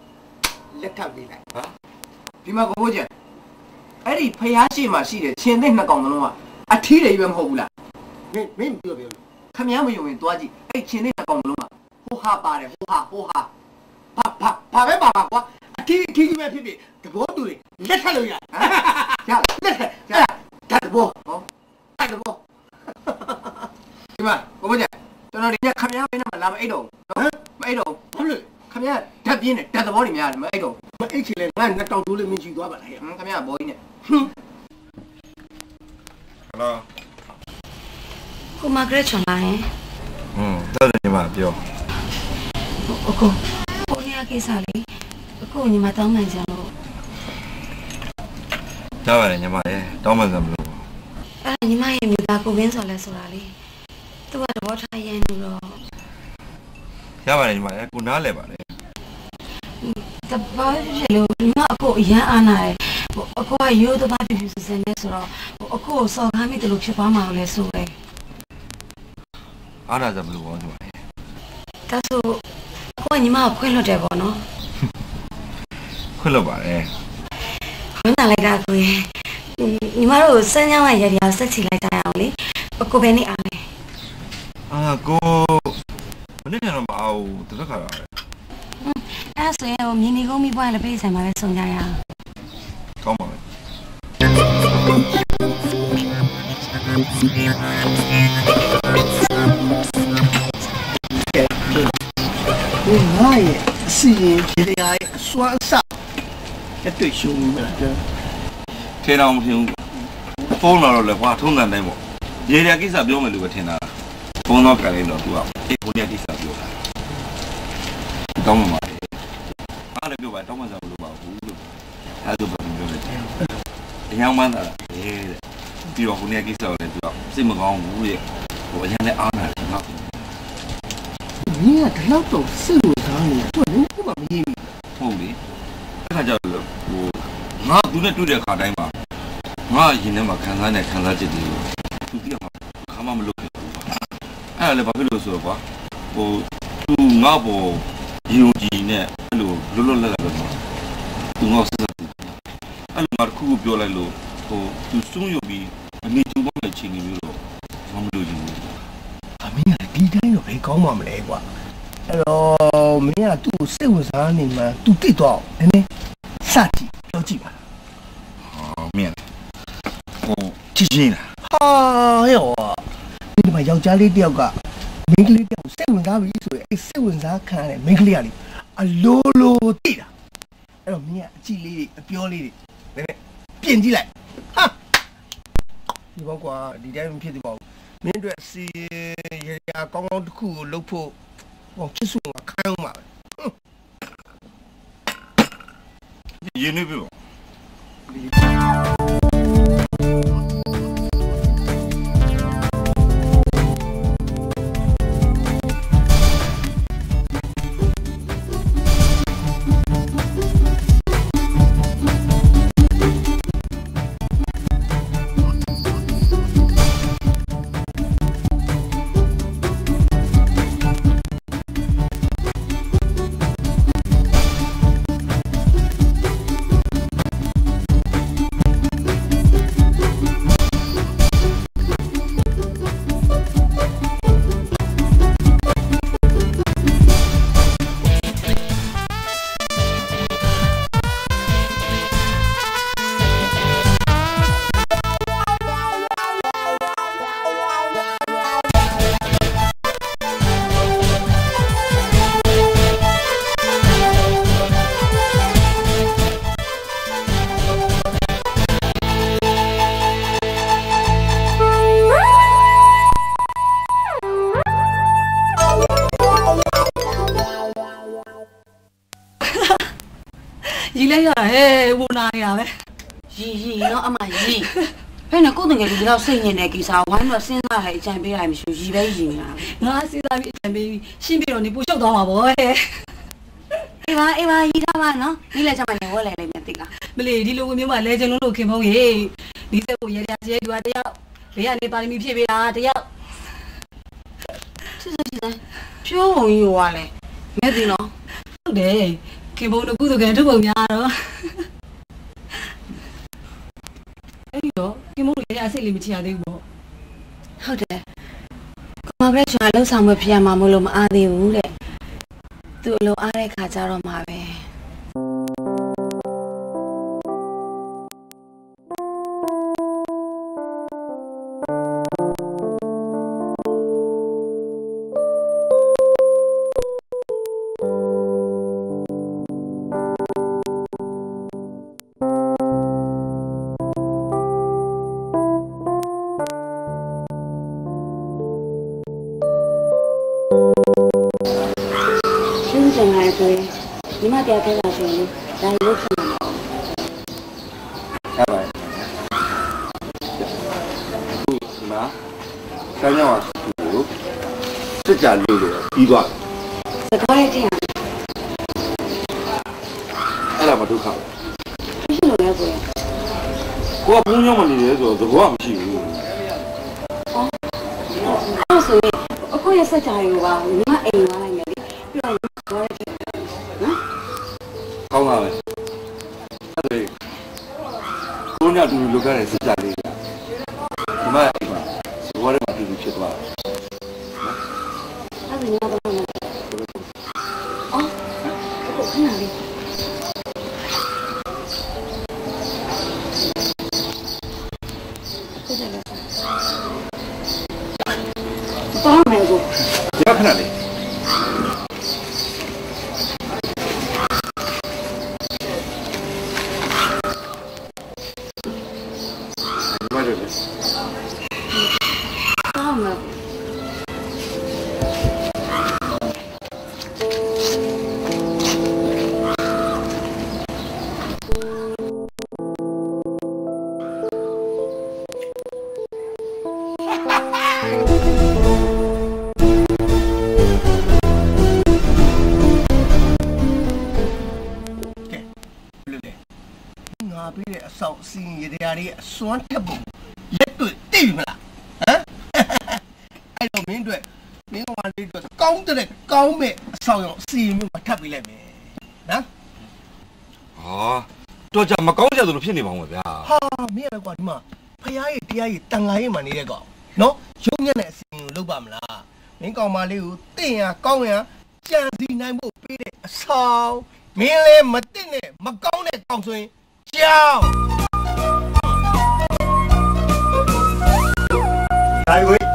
လက်ထပ်ပေးလိုက်ဟာဒီမှာကိုကိုကျန်အဲ့ဒီဖျားရှိမှရှိတယ်ချင်းသိနှစ်ကောင်လုံးကအထီးတွေပဲမဟုတ်ဘူးလားမင်းမင်းပြောပြောခမည်းမယုံရင်တွားကြည့်အဲ့ချင်းသိနှစ်ကောင်လုံးကဟိုဟာပါတယ်ဟိုဟာဟိုဟာဘာဘာဘာပဲပါပါကွာအထီးအထီးကြီးပဲဖြစ်ဖြစ်သဘောတူတယ်လက်ထပ်လို့ရရလက်ထပ်ရတတ်ဘောဟောတတ်ဘောဒီမှာကိုကိုကျန်ကျွန်တော်ဒီညခမည်းမင်းနဲ့မလာမအိတ်တော့နော်မအိတ်တော့ဘာလို့ခမည်းဓာတ်ပြင်းတယ်ဓာတ်သဘောတွေများတယ်မအိတ်တော့မအိတ်ချင်လဲငါနှစ်တောင်တိုးလေးမင်းချီသွားပါလားဟမ်ခမည်းဘောကြီးနဲ့ဟင်းဟယ်လိုကိုမဂရက်ချွန်လာရင်อืมတော်တယ်ညီမပြောအကိုကိုနေရာကိစ္စလေးအကိုညီမတောင်းမှန်ကြလို့ကြားပါတယ်ညီမရဲ့တောင်းမှန်စမ်းမလို့အဲ့ညီမရဲ့မြို့သားကိုဝင်းစော်လဲဆိုတာလေသူကသဘောထားရန်လို့တော့ရပါတယ်ညီမရဲ့ကိုနားလဲပါလေတဘာဖြစ်လို့ညီမအကိုအရန်အားနာတယ်အကိုကရိုးသားပြပြစစနဲ့ဆိုတော့အကိုစော်ကားမိတယ်လို့ဖြစ်သွားမှာလဲဆိုပဲအားနာစမ်းမလို့ဘောညီမရဲ့ဒါဆိုအကိုကညီမကိုခွင့်လွှတ်တယ်ပေါ့နော်ခွင့်လွှတ်ပါတယ်ဝင်လာလိုက်တာကိုညီမတို့စမ်းကြောင်းရရရဆက်ချီလိုက်ကြရအောင်လေအကိုပဲနေအားမယ်အာကိုမနေ့ကတော့မအောင်တသက်ခါရပဲအဲ့ဆိုရင်မြင်းနေကုန်းမိပွားလည်းပြေးဆိုင်မှာပဲဆုံကြရအောင်ကောင်းပါမယ်ဒီငါရဲ့အစီရင်ခြေတရားရဲ့အစွမ်းအစအတွေ့ရှုံးနေတာထဲတော်မထင်ဘူးဖုန်းလာတော့လေကွာထုံးတယ်တိုင်းပေါ့ရေရကိစ္စပြောမယ်လို့ပဲထင်တာဖုန်းတော့ကြတယ်တော့သူကအေးကိုရကိစ္စပြောတာတောင်းမှမှာအားလည်းပြောပါတောင်းမှစားလို့ပါဘူးလို့အဲဒါဆိုပြောတယ်တရားမှန်းတာလေပြီးတော့ကိုရကိစ္စကိုလည်းသူကစိတ်မကောင်းဘူးရဲ့ဟိုအရင်လည်းအားနာတယ်ငါမင်းကဒီလောက်တော့စိတ်ဝင်စားနေသူကလည်းဘာမှမရင်းဘူးဟုတ်လေအဲ့ခါကျတော့ဟိုငါသူနဲ့တွေ့တဲ့အခါတိုင်းမှာငါရင်ထဲမှာခံစားနေခံစားချက်တွေကိုသူသိအောင်ခါမှမလုပ်ခဲ့ဘူးအဲ့ဒါလည်းဘာဖြစ်လို့ဆိုတော့ကွာဟိုသူငါ့ဘောယုံကြည်နဲ့အဲ့လိုလွတ်လွတ်လပ်လပ်ပဲသူငါ့ဆက်ဆက်အဲ့လိုမှတစ်ခုခုပြောလိုက်လို့ဟိုသူစွန့်ရုပ်ပြီးအမေကျူပေါင်းတဲ့ချိန်ကြီးမျိုးတော့မမလို့ရင်ဘူးအမင်းကဒီတိုင်းတော့ဘယ်ကောင်းမှမလဲကွာအဲ့တော့မင်းကသူ့ကိုစိတ်ဝင်စားနေမှသူသိတော့နည်းနည်းစကြည့်ပြောကြည့်ပါဟာမင်းဟိုချစ်ချင်းလားဟာရောဒီမှာယောက်ျားလေးတယောက်ကမိန်းကလေးတယောက်စိတ်ဝင်စားပြီဆိုရင်အဲ့စိတ်ဝင်စားခံရတဲ့မိန်းကလေးကလေအလိုလိုသိတာအဲ့တော့မင်းကအကြည့်လေးတွေအပြောလေးတွေနည်းနည်းပြင်ကြည့်လိုက်ဟာဒီဘောကွာဒီတိုင်းမဖြစ်သေးပါဘူးမင်းတို့စီရရကောင်းကောင်းတစ်ခုကိုလုပ်ဖို့ဟောချစ်စုကခိုင်းအောင်ပါပဲရင်းနေပြီရီလိုက်ရဟဲ့ဝနာရပဲရီရီနော်အမရီဖဲ့နဲ့ကိုယ်တငယ်လူဒီလောက်စိတ်ညစ်နေကိစ္စဝိုင်းတော့စဉ်းစားဟဲ့အကြံပေးရမရှိဘူးရီပဲရီနေတာငါစဉ်းစားပြီးအကြံပေးပြီးရှင်းပြီးတော့နေပူရှုပ်သွားမှာပေါ့ဟဲ့အေးပါအေးပါရီထားပါနော်ဒီလက်ချမနေဝဲလဲလိမ့်မယ်တိတ်လားမလီဒီလိုမျိုးမှလဲချင်လုံးလို့ခင်မုန်းရေဒီစက်ကိုရရကျဲသူကတယောက်ဘေးကနေပါရမီဖြည့်ပေးတာတယောက်စစ်စစ်စစ်ပြောဝင်ရောလဲမဲ့ဒီနော်ဟုတ်တယ်ခင်ဗျတို့ကုသကံထုတ်ပုံများတော့အဲ့ဒီတော့ခင်ဗျတို့လည်းအစိတ်လေးမချရသေးဘူးပေါ့ဟုတ်တယ်ကိုမကလေးကျွန်တော်လှုပ်ဆောင်မဖြစ်ရမှာမလို့မအားသေးဘူးတဲ့သူအလုံးအားတဲ့ခါကျတော့မှာပဲ你妈爹给我说的，咱有钱吗？ 拜拜。你妈，三年娃叔，这家六六一段。 是搞的这样。 哎，那么都看。 不是六月份。 我朋友们的说，这我不行。 哦。我说的，我可以是加油吧？你妈哎妈来没的，不然你搞的这。 好嘛嘞，对，姑娘就是留下来是家里的，你妈哎嘛，是我的嘛就是吃多了。 那是你要干嘛？哦，我看哪里？这个啥？多少买过？ 你要看哪里？ 酸特不，也对对不啦？啊？哎呦，面对，面我话你个讲得嘞，讲咩？少用四面我特别来咩？啊？ 哦，多讲嘛，讲下都是骗你帮我的啊。 哈，咩来讲的嘛？พยาရေးတရားရေးတန်ခါရေးမှနေတဲ့ကောင်နော်ရုံညက်နဲ့အစီအစဉ်ကိုလုပ်ပါမလားမင်းကောင်မလေးကိုတင့်ရကောင်းရကြံစီနိုင်ဖို့ပေးတဲ့အဆောင်မင်းလည်းမတင့်နဲ့မကောင်းတဲ့ကောင်ဆိုရင်ကြောက်ဒါဝေး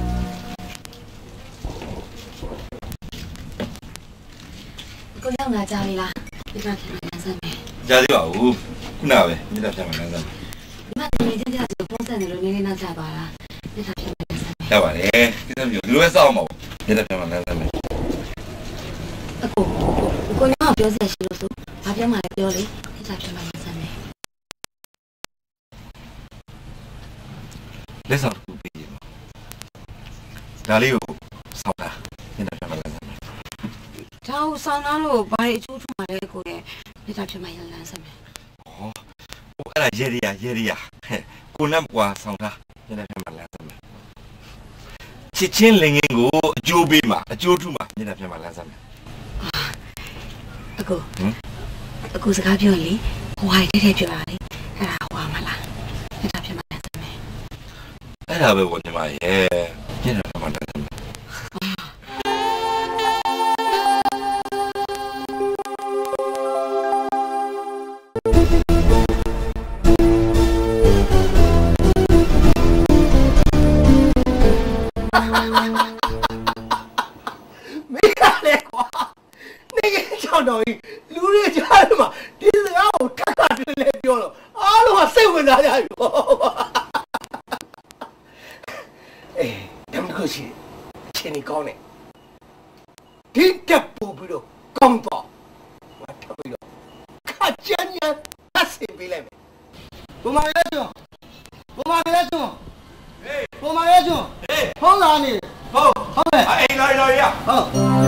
ကိုရောက်လာကြပြီလားဒီမှာပြန်လာစမ်းမယ်ကြားသေးပါဘူးခုနပဲမြေတာပြန်မှလမ်းစမ်းဒီမှာနေချင်းကြဆိုဖုန်းဆက်နေလို့နေနေနောက်ကျသွားတာမြေတာပြန်လာစမ်းမယ်ရပါတယ်ဒီလိုမျိုးဒီလိုပဲစောက်အောင်ပါမြေတာပြန်မှလမ်းစမ်းမယ်အခုကိုညောပြောစရာရှိလို့ဆိုဘာပြောမှလည်းပြောလေမြေတာပြန်မှလမ်းစမ်းမယ်လက်ဆောင်တစ်ခုပေးရမှာဒါလေးကိုစောက်တာမြေတာပြန်မှလမ်းစမ်းမယ်ဒါကိုဆောင်းသားလို့ဘာတွေအချိုးထူမှလဲကိုရဲ့မြေတာပြန်မှလမ်းစမ်းမယ်ဟောဟိုအဲ့ဒါရေရီယာရေရီယာဟဲ့ကိုနဲ့ကွာဆောင်တာမြေတာပြန်မှလမ်းစမ်းမယ်ချစ်ချင်းလင်ငင်းကိုအကျိုးပေးမှာအကျိုးထူမှာမြေတာပြန်မှလမ်းစမ်းမယ်အခုဟမ်အခုစကားပြောရင်လေဟိုဟာတဲ့တဲ့ပြောတာလေအဲ့ဒါဟိုဟာမလားမြေတာပြန်မှလမ်းစမ်းမယ်အဲ့ဒါပဲပေါ့ညီမရဲ့မြေတာပြန်မှလမ်းစမ်းမယ်တော်ကြီးလူတွေကြားထဲမှာဒီစကားကိုထပ်ထပ်တွင်းလဲပြောတော့အားလုံးကစိတ်ဝင်စားကြပြီအေးတမ်းကိုရှိချင်းနေကောင်းနေဒီတက်ပို့ပြီးတော့ကောင်းတော့မထပ်ပြီးတော့ခါချမ်းညာအဆင်ပေးလိုက်မယ်ဘုမရဲကျွန်းဘုမရဲကျွန်းဟေးဘုမရဲကျွန်းဟေးဖုန်းလာနေဟုတ်ဟုတ်မယ်အေးလာလာရဟုတ်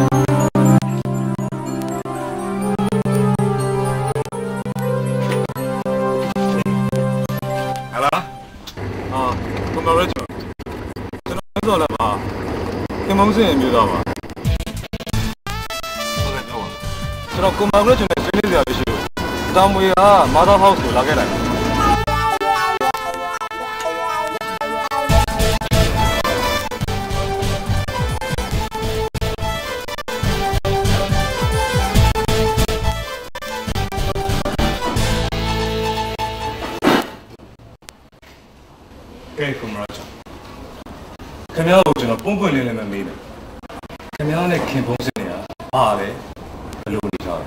ဆိုတော့ပါကမောင်စင်မျိုးသားပါဟုတ်ကဲ့ပြောပါကျွန်တော်ကွန်မာကလေးကျွန်တော်ရမရှိဘူးတောင်မွေကမာသာဟောက်ကိုလာခဲ့လိုက်ကဲကွန်မရာချာခင်ဗျားကိုကျွန်တော်ပုံပွင့်လေးလည်းမမေးနဲ့ခင်ဗျားနဲ့ခင်ဖုံးစင်နေတာဟာလေဘယ်လိုနေကြလဲ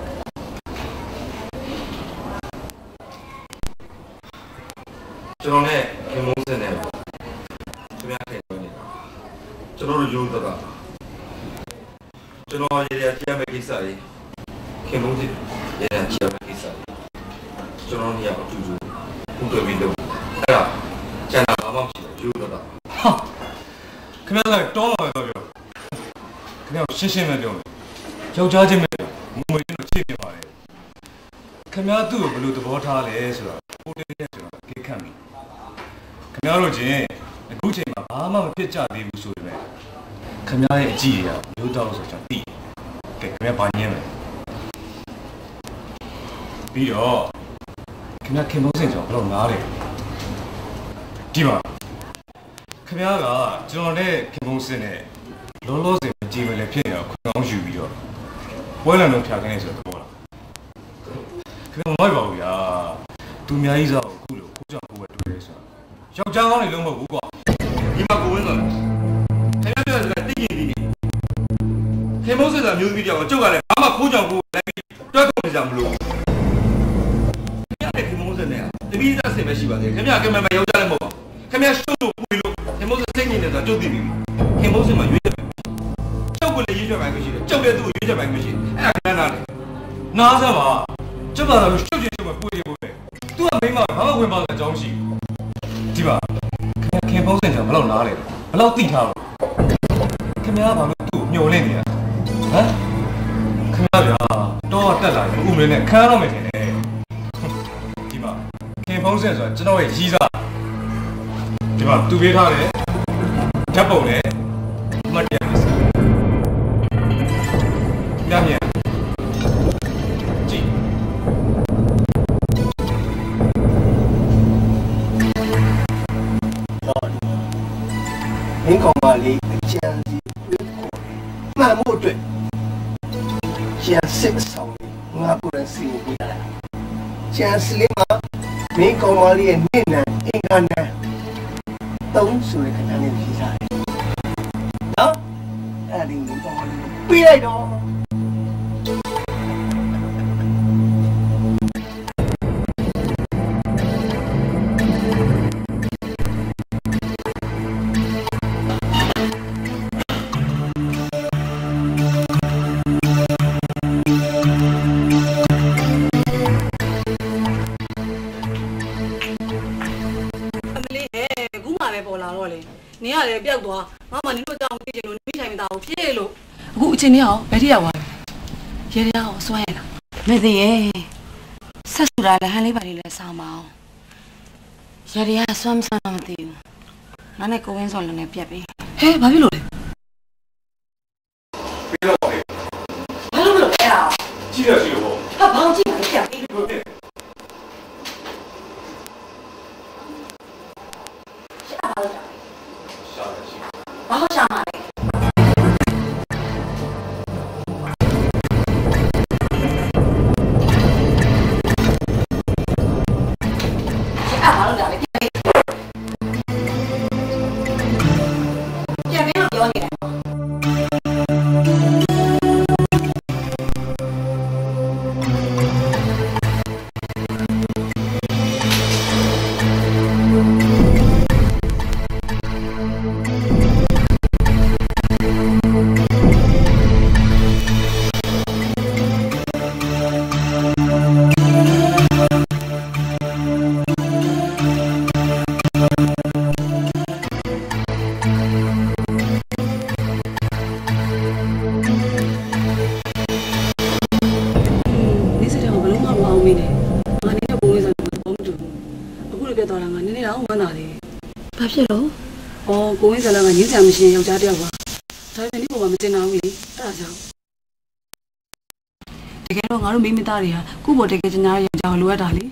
ကျွန်တော်နဲ့ခင်ဖုံးစင်နေတာခင်ဗျားခင်ဖုံးနေတာကျွန်တော်တို့ယူတော့တာကျွန်တော်ရေရချရမယ့်ကိစ္စကြီးခင်ဖုံးစင်ရေရချရမယ့်ကိစ္စကြီးကျွန်တော်နေရာအတူတူပုံတွေ့ပြီးတော့အဲ့ဒါကျန်တာဘာမှမရှိဘူးယူတော့တာဟာခင်ဗျားလည်းတောင်းလာတော့ပြောခင်ဗျားရှင်းရှင်းပဲပြောမယ်ယောက်ျားချင်းပဲမွေးလို့ချစ်ပြပါလေခင်ဗျားသူ့ကိုဘယ်လိုသဘောထားလဲဆိုတော့ကိုတင်းနဲ့ကျွန်တော်ကေခန့်ပြီခင်ဗျားတို့ချင်းအခုချိန်မှာဘာမှမဖြစ်ကြသေးဘူးဆိုပေမဲ့ခင်ဗျားရဲ့အကြည့်အရမျိုးတောက်ဆိုကျွန်တော်သိကဲခင်ဗျားဘာညင်းလဲပြီးတော့ခင်ဗျားခင်မုန်းစင်ကျွန်တော်ဘယ်လိုနားလဲဒီမှာခင်ဗျားကကျွန်တော်နဲ့ခင်မုန်းစင်နဲ့လောလောဆယ်ကြည်မလဲဖြစ်နေတော့ခွန်ကောင်းယူပြီးတော့ပွဲလန်တော့ဖြာခင်းနေဆိုတော့ပေါ့လားခင်ဗျားမလိုက်ပါဘူးဗျာသူများကြီးစားကိုအခုလို့ကိုကြောင့်ကိုပဲတွေ့ရဲဆိုတော့ယောက်ျားကောင်းနေလုံးမဟုတ်ဘူးကွာဒီမှာကိုဝင်းဆိုခင်ဗျားပြောတယ်တိကျတိကျခင်မုန်းစင်ကမျိုးသမီးတယောက်ကကျုပ်ကလည်းဘာမှခိုးကြောင်ကိုလိုက်ပြီးတွက်ကုန်နေကြမလို့ခင်ဗျားနဲ့ခင်မုန်းစင်နဲ့တပည့်သားစင်ပဲရှိပါသေးတယ်ခင်ဗျားကင်မရာယောက်ျားလည်းမဟုတ်ပါခင်ဗျားရှုပ်လို့ပွေလို့ခင်မုန်းစင်စိတ်နေတယ်ဆိုတော့ကျုပ်သိပြီခင်မုန်းစင်မှာရွေးတယ်ကျုပ်ကလည်းရွေးချက်ပိုင်းမရှိတယ်ကျုပ်လည်းသူ့ကိုရွေးချက်ပိုင်းမရှိအဲ့ဒါကနားတယ်နားစားပါကျုပ်ကတော့ရှုပ်ချင်ရှုပ်မှာပွေနေဖို့ပဲသူကမိမဘာမှဝင်ပါတဲ့အကြောင်းရှိဒီပါခင်ခင်မုန်းစင်ကြောင့်ဘယ်လောက်နားလဲဘယ်လောက်သိထားလို့ခင်ဗျားဘာလို့သူ့ကိုညှို့နေနေလဲဟမ်ခင်ဗျားဗျာတော့တက်လာရင်ဥမလေးနဲ့ခန်းတော့မယ်ထင်တယ်ဒီမှာခင်ဖုံးစင်ဆိုတာကျွန်တော်ရဲ့ရီးစားဒီမှာသူပေးထားတယ်ဓာတ်ပုံနဲ့မှတ်ရမယ်ညမြင်ကြည့်မင်းကောင်မလေးအကျဉ်းစီမှန်ဖို့အတွက်ကျန်စစ်ဆောင်ငါကိုယ်စီကိုပြလာကျန်စလေးမှာမင်းကောင်မလေးရဲ့နေ့နဲ့အင်္ဂါနဲ့သုံးဆိုတဲ့ခဏလေးဖြေစားတယ်နော်အဲ့ဒီမင်းကောင်မလေးပြေးလိုက်တော့နင်ကလည်းပျောက်သွားငါမှနင်တို့တောင်းသိချင်လို့နင်ဆိုင်မသားဘူးဖြစ်လို့အခုအချိန်นี้အောင်ဘယ်ထိရောက်သွားလဲရေရအောင်စွမ်းရလားမသိရဲ့ဆက်ဆူတာလည်းဟန်လေးပါလေးလည်းစောင်းမအောင်ရေရဆွမ်းမဆွမ်းမသိဘူးငါနဲ့ကိုဝင်းစော်လည်းနဲ့ပြက်ပြီဟဲ့ဘာဖြစ်လို့လဲပြီးတော့လေဘာလို့မလုပ်လဲအောင်ကြည့်ရစီလို့ဟာဘောင်းကြည့်ပါပြက်ပြီဟုတ်တယ်ရှာပါလို့ဘာလို့ရှာမှာလဲရှာပါလို့ဒါပဲပြန်ပြီပြန်ပြီလို့ပြောနေတယ်ဘာဖြစ်လို့အော်ကိုဝင်းစလာကငင်းဆံမရှိရင်ယောက်ျားတယောက်ပါဒါပေမဲ့ဒီပုံမှာမတင်အောင်လေအဲ့ဒါကြောင့်တကယ်တော့ငါတို့မိမိသားတွေကကုဖို့တကယ်ကျညာရောင်ကြောင်လိုအပ်တာလေ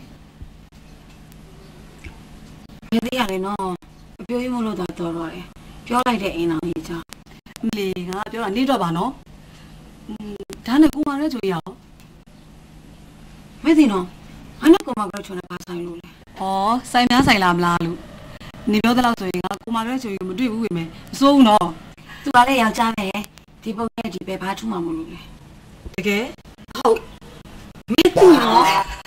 မသိရတယ်နော်အပြောရမလို့တော့တော်တော့တယ်ပြောလိုက်တဲ့အိမ်တော်ကြီးကြောင့်လေငါပြောတာနေတော့ပါနော်ဒါနဲ့ကိုမရဲဆိုရအောင်မသိနော်ငါနဲ့ကိုမကချုံနဲ့ပါဆိုင်လို့လေဩဆိုင်များဆိုင်လာမလားလို့နေပြောတဲ့လောက်ဆိုရင်ငါကိုမရဲဆိုရင်မတွေ့ဘူးပဲမစိုးဘူးနော်သူကလည်းယောက်ျားပဲဒီပုံနဲ့ဒီပဲဘာထူးမှမလို့လေတကယ်ဟုတ်မသိနော်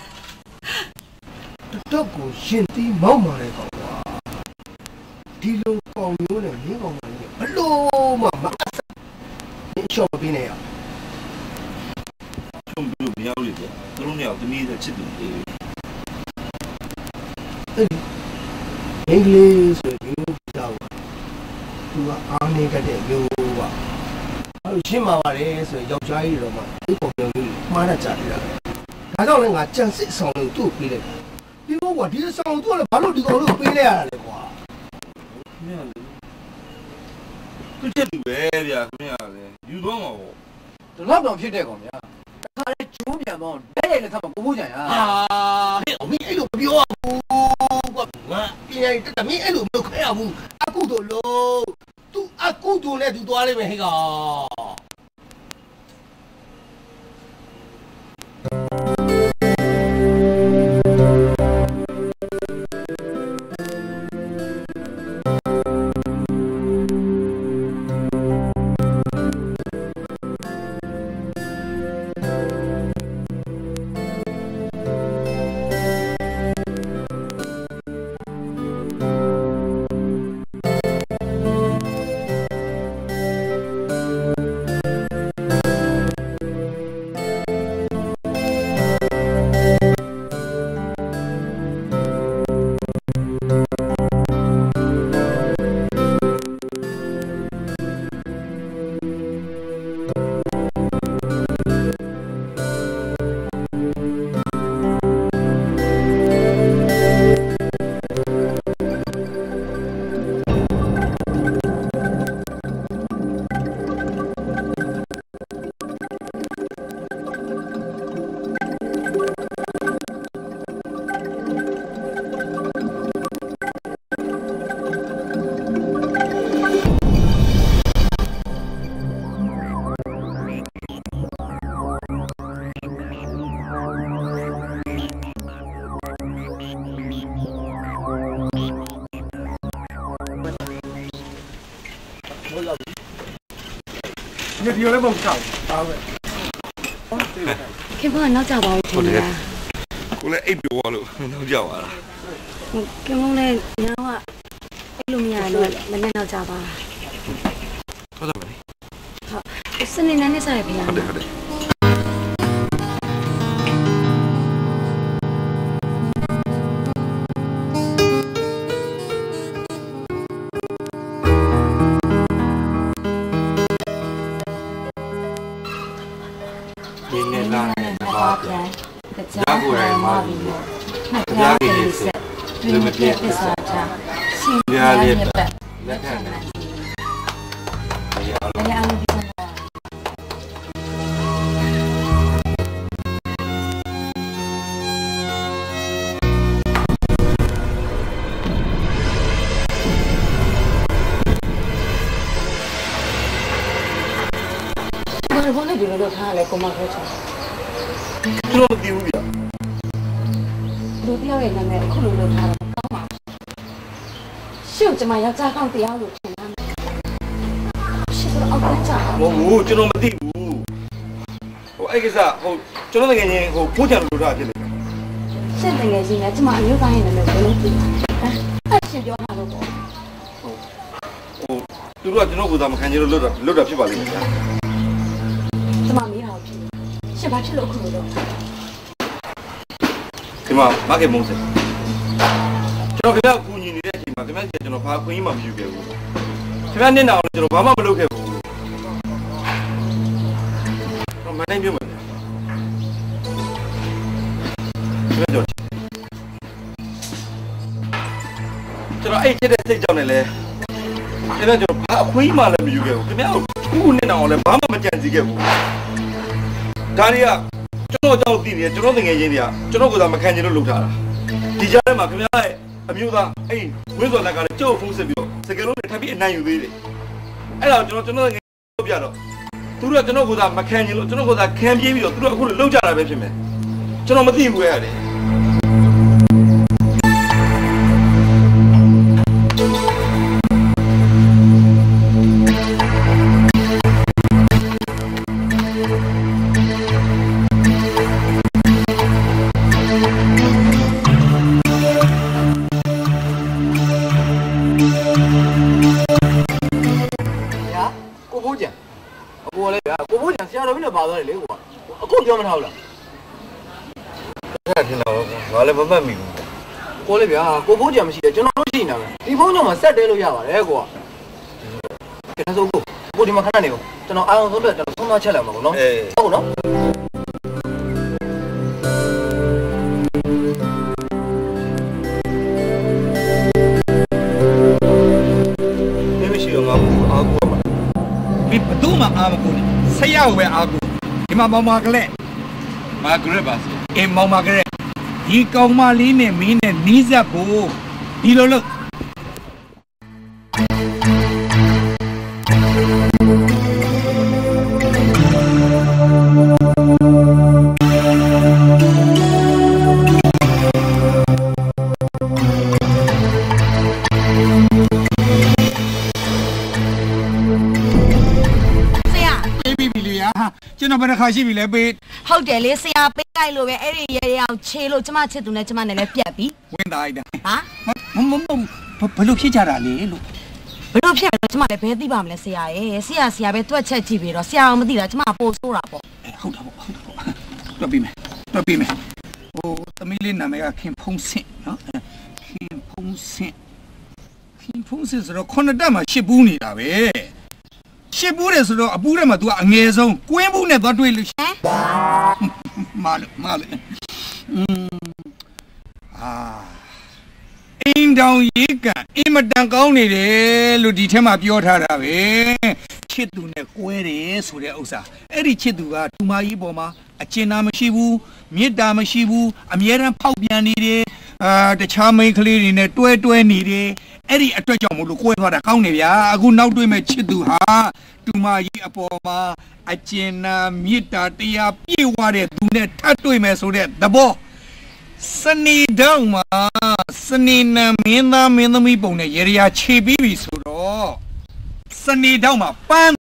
တော့ကိုရှင်တီးမောက်မာတဲ့ကောင်ကွာဒီလိုကောင်မျိုးနဲ့မင်းကောင်မလေးဘလို့မှမအဆက်မင်းချော်ပေးနေရချုံပြီးမရောက်လေသူတို့เนี่ยတမီးတဲ့ချစ်သူလေးအဲ့ဒီအင်္ဂလိပ်ဆိုပြီးတော့သူကအားနေကြတဲ့မျိုးပါအဲ့လိုရှင်းပါပါတယ်ဆိုရင်ယောက်ျားကြီးတော့မှသူ့ပုံမျိုးလေးမှားတတ်ကြတယ်ဒါကြောင့်လည်းငါကြံစစ်ဆောင်လို့သူ့ပေးလိုက်ဒီဘောကဒီဆောင်သူ့လည်းဘာလို့ဒီကောင်လို့ပေးလိုက်ရတာလဲကွာမင်းလေသူချစ်သူပဲဗျာခင်ဗျာလေယူတော့မှာပေါ့ဒီလောက်တော့ဖြစ်တဲ့ကောင်ဗျာတခါလေကျိုးပြန်တော့တဲ့ရဲ့လက်ထပ်မှာကိုဖို့ကြံရဟာဟဲ့အမေအဲ့လိုမပြောဘူးကွာငါပြင်းတမင်းအဲ့လိုမလုပ်ခဲ့ရဘူးအခုတော့လို့သူအခုတော့နဲ့သူသွားလိမ့်မယ်ဟဲ့ကောင်ဒီလိုလည်းမဟုတ်တော့အားပဲခင်ဗျာနောက်ကြပါဦးခင်ဗျာကိုလည်းအိပ်ပြောလို့နောက်ကြပါလားခင်ဗျာလည်းညောင်းကအဲ့လိုမရလို့မနေ့နောက်ကြပါဟုတ်တယ်မလေးဟုတ်စနေနေ့နဲ့စားရပြန်ဟုတ်တယ်ဟုတ်တယ်ကြားကိုယ်တိုင်မှာပြီးတော့ကြားရည်ဆက်ဒီမပြည့်သစ္စာချရှင်ပြားလေးပတ်လက်ခံတယ်။တရားအားလုံးတရားအားလုံးဒီမှာဘာလို့လဲဒီလိုလုပ်ထားလဲကိုမခေါ်ချင်သူတို့မသိဘူးဗျာလူတယောက်ရဲ့နာမည်အခုလိုလုပ်ထားတာကောင်းပါရှင့်ကျမယောက်ျားကောင်းတရားလို့ထင်တာရှင့်တော့အောက်ကကြတာမဟုတ်ဘူးကျွန်တော်မသိဘူးဟိုအဲ့ကိစ္စဟိုကျွန်တော်တကယ်ချင်းဟိုဖိုးချံလို့ထားဖြစ်နေတယ်ရှင့်တကယ်ချင်းကကျမအမျိုးသားရဲ့နာမည်ဘယ်လိုသိလဲအဲ့ရှင့်ပြောတာလို့ပေါ့ဟိုသူတို့ကကျွန်တော်ကိုသာမခံချင်လို့လွတ်တာလွတ်တာဖြစ်ပါလိမ့်မယ်ဗျာကျမမေးတာဖြစ်ရှင့်ဘာဖြစ်လို့အခုလိုလုပ်ဒီမှာမကေမုန်းစင်ကျွန်တော်ခင်ဗျာကူညီနေတဲ့အချိန်မှာခင်ဗျာကျွန်တော်ဘာခွင့်မှမယူခဲ့ဘူးခင်ဗျာနင့်နာအောင်ကျွန်တော်ဘာမှမလုပ်ခဲ့ဘူးတော့မနိုင်ပြမယ်ခင်ဗျာကျွန်တော်ကျွန်တော်အဲ့ချစ်တဲ့စိတ်ကြောင့်လည်းခင်ဗျာကျွန်တော်ဘာအခွင့်မှလည်းမယူခဲ့ဘူးခင်ဗျာကူနင့်နာအောင်လည်းဘာမှမကြံစည်ခဲ့ဘူးဒါတွေကကျွန်တော်ကြောက်သိနေကျွန်တော်ငယ်ချင်းတွေကကျွန်တော်ကသာမခံချင်လို့လုပ်ထားတာဒီကြားထဲမှာခင်ဗျားရဲ့အမျိုးသားအဲ့ဝင်းစော်လက်ကလည်းကျုပ်ဖုန်းဆက်ပြီးတော့စကလုံးနဲ့ထပ်ပြီးအနိုင်ယူသေးတယ်အဲ့ဒါကျွန်တော်ကျွန်တော်ငယ်ပြောပြတော့သူတို့ကကျွန်တော်ကသာမခံချင်လို့ကျွန်တော်ကသာခံပြေးပြီးတော့သူတို့အခုလှုပ်ကြတာပဲဖြစ်မယ်ကျွန်တော်မသိဘူးရတယ်ပါသွားတယ်လေကွာအခုပြောမထားဘူးလားအဲ့ဒါထင်တော့ငါလည်းမမှတ်မိဘူးကိုလေဗျာကိုဖိုးကြံမရှိတယ်ကျွန်တော်တို့ရှိနေတာပဲဒီဖုန်းကြောင့်မဆက်တဲလို့ရပါတယ်ကွာကဲဆိုကိုကိုဒီမှာခဏနေကိုကျွန်တော်အာရုံဆုံးပြကျွန်တော်ဆုံးသွားချက်လိုက်မှာပေါ့နော်ဟုတ်နော်ဒီမရှိတော့ငါအာကိုမှာဒီဘသူမှအာမကိုနဲ့ဆရာကိုပဲအာကိုဒီမှာမောင်မာကလေးမာဂရက်ပါအေးမောင်မာကလေးဒီကောင်မလေးနဲ့မင်းနဲ့နီးစပ်ဖို့ဒီလိုလို့ကျွန်တော်ဘယ်တစ်ခါရှိပြီလဲပေးဟုတ်တယ်လေဆရာပေးလိုက်လို့ပဲအဲ့ဒီရေရေအောင်ခြေလို့ကျမချစ်သူနဲ့ကျမနဲ့လည်းပြတ်ပြီဝင်သားလိုက်တာဟာမမမဘယ်လိုဖြစ်ကြတာလဲလို့ဘယ်လိုဖြစ်လဲကျမလည်းဘယ်သိပါမလဲဆရာရဲ့ဆရာဆရာပဲတွက်ချက်ကြည့်ပြီးတော့ဆရာအောင်မသိတာကျမပို့ဆိုးတာပေါ့ဟုတ်တာပေါ့ဟုတ်တာပေါ့တွက်ပြီးမယ်တွက်ပြီးမယ်ဟိုသမီးလေးနာမည်ကခင်ဖုံးစင်နော်ခင်ဖုံးစင်ခင်ဖုံးစင်ဆိုတော့ခုနှစ်တက်မှာရှစ်ဘူးနေတာပဲရှစ်ဘူးတယ်ဆိုတော့အပူးထဲမှာ तू ကအငယ်ဆုံးကွင်းဘူးနဲ့သွားတွေ့လို့ရှင်မလို့မလို့อืมအာအင်းတောင်ရေးကအင်မတန်ကောင်းနေတယ်လို့ဒီထဲမှာပြောထားတာပဲချစ်သူနဲ့ကွဲတယ်ဆိုတဲ့ဥစ္စာအဲ့ဒီချစ်သူကထူမကြီးပေါ်မှာအကျဉ်းသားမရှိဘူးမေတ္တာမရှိဘူးအမြဲတမ်းဖောက်ပြန်နေတယ်အာတခြားမိန်းကလေးတွေနဲ့တွဲတွဲနေတယ်အဲ့ဒီအတွက်ကြောင့်မလို့ကွဲသွားတာကောင်းနေဗျာအခုနောက်တွေ့မဲ့ချစ်သူဟာထူမကြီးအပေါ်မှာအကျဉ်းသားမေတ္တာတရားပြည့်ဝတဲ့သူနဲ့ထပ်တွေ့မယ်ဆိုတဲ့သဘောစနေတောင်မှာစနေနံမင်းသားမင်းသမီးပုံနဲ့ရေရာခြေပြီးပြီဆိုတော့စနေတောင်မှာပန်း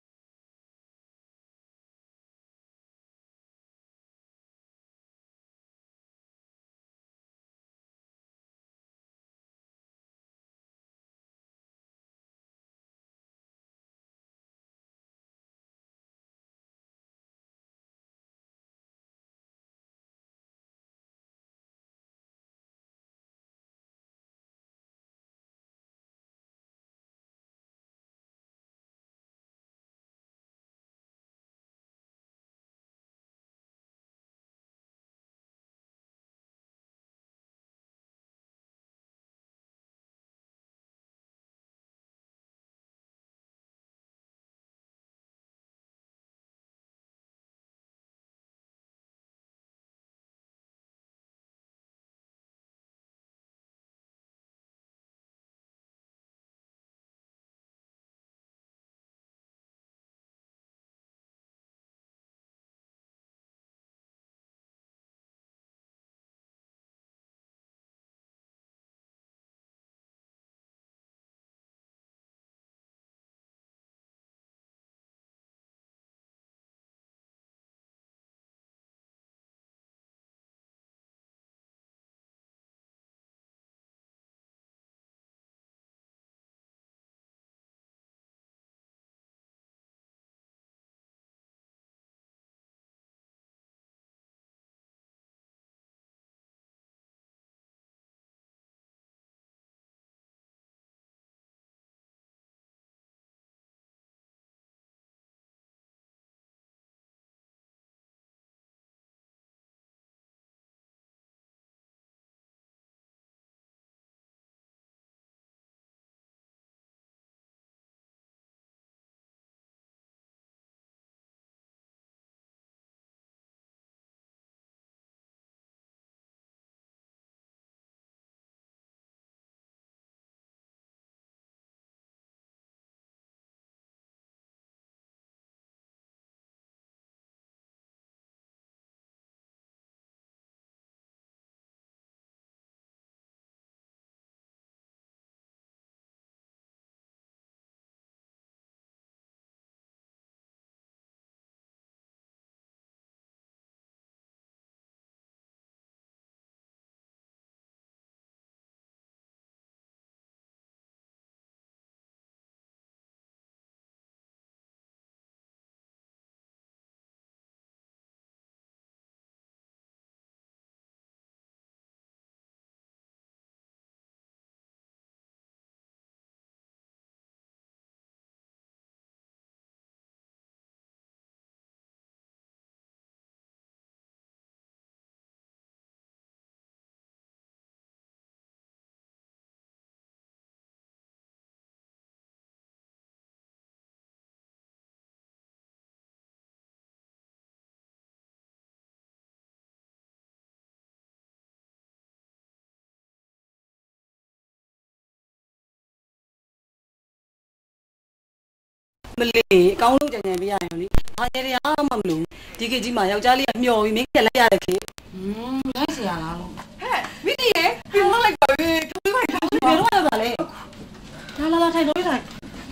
မလေးကောင်းလို့ကြံကြံပြရရင်လေဘာရရမှမလို့ဒီကကြီးမှာယောက်ျားလေးကမျောပြီးမင်းကလိုက်ရတဲ့ခေอืมလိုက်เสียလားလို့ဟဲ့မိတီရေပြန်မလိုက်ပါဘူးထိုးလိုက်ပါဘယ်တော့ရပါလဲလာလာလာထိုင်တော့ထိုင်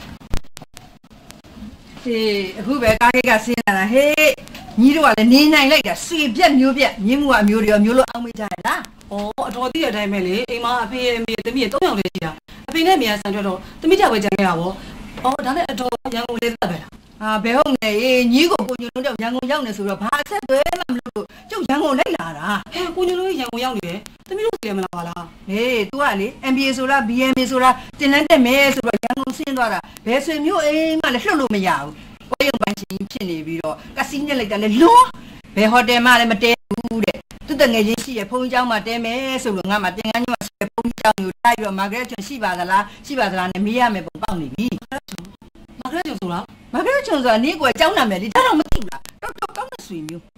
ဟေးအခုပဲကားကိတ်ကဆင်းလာတာဟေးညီတို့ကလည်းနေနိုင်လိုက်တာစီပြက်မျိုးပြက်မြင်းမှုကအမျိုးတွေရောမျိုးလို့အောင်းမိကြရလားဩအတော်သိတဲ့အတိုင်းပဲလေအိမ်မှာအဖေရဲ့အမေရဲ့တမီးရဲ့သုံးယောက်လေးရှိတာအဖေနဲ့အမေကဆန်ထွက်တော့တမီးကြောက်ပဲကြံခဲ့တာဗောဩဒါနဲ့အတော်ရန်ကုန်လေးသက်ပဲလားဟာဘယ်ဟုတ်လဲညီကိုကိုညွန့်တို့ရန်ကုန်ရောက်နေဆိုတော့ဘာအဆက်သွဲမှမလို့ကျုပ်ရန်ကုန်လိုက်လာတာဟဲ့ကိုညွန့်တို့ရန်ကုန်ရောက်နေတယ်တမီးတို့စီရမလားပါလားဟေး तू ကလေ M B A ဆိုတာ B M A ဆိုတာတင်လန်းတက်မယ်ဆိုတော့ရန်ကုန်ဆင်းသွားတာဘယ်ဆွေမျိုးအိမ်မှလည်းလှုပ်လို့မရဘူးဝဲရုံပန်းချင်းဖြစ်နေပြီးတော့ကစီနဲ့လိုက်တာလေလွန်းဘယ်ဟိုတယ်မှလည်းမတဲဘူးတဲ့သူတငယ်ချင်းရှိရဖုန်းเจ้าမှာတဲမယ်ဆိုလို့ငါမှတင်ကန်းကြီးမှာရှိရဖုန်းเจ้าမျိုးတိုက်ပြီးတော့မာဂရက်ချွန်ရှိပါသလားရှိပါသလားနဲ့မေးရမယ်ပုံပေါက်နေပြီမာဂရက်ချွန်ဆိုတာမာဂရက်ချွန်ဆိုတာနေကွယ်เจ้าနာမယ်လေဒါတော့မသိဘူးလားတော်တော်ကောင်းတဲ့ဆွေမျိုး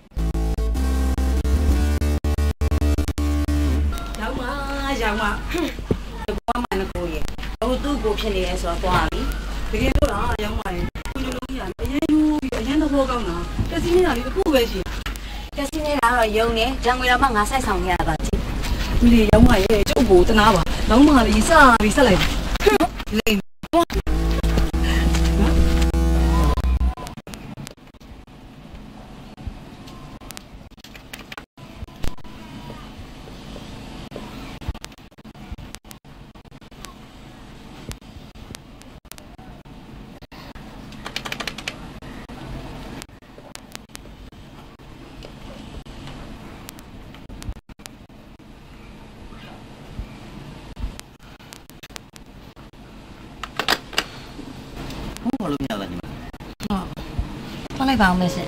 ရောက်ပါရောက်ပါဘာမှမကိုရဲ့ဟိုသူ့ကိုဖြစ်နေရဲဆိုတော့သွားပြီတကယ်လို့လားရောက်ပါရဲ့ကိုလိုလိုကြီးကအရင်ယူပြီးအရင်တော့ဘောကောင်းတာတက်စီနေတာလေးအခုပဲရှိတက်စီနေတာတော့ယုံနေဂျန်ငွေတော့မှငါဆိုင်ဆောင်နေရတာကြည့်မလီရောက်ပါရဲ့ကျုပ်ကိုတနာပါလုံးမလေးစပြီးဆက်လိုက်လိမ့်လိုက်ပါအောင်မယ်ရှင်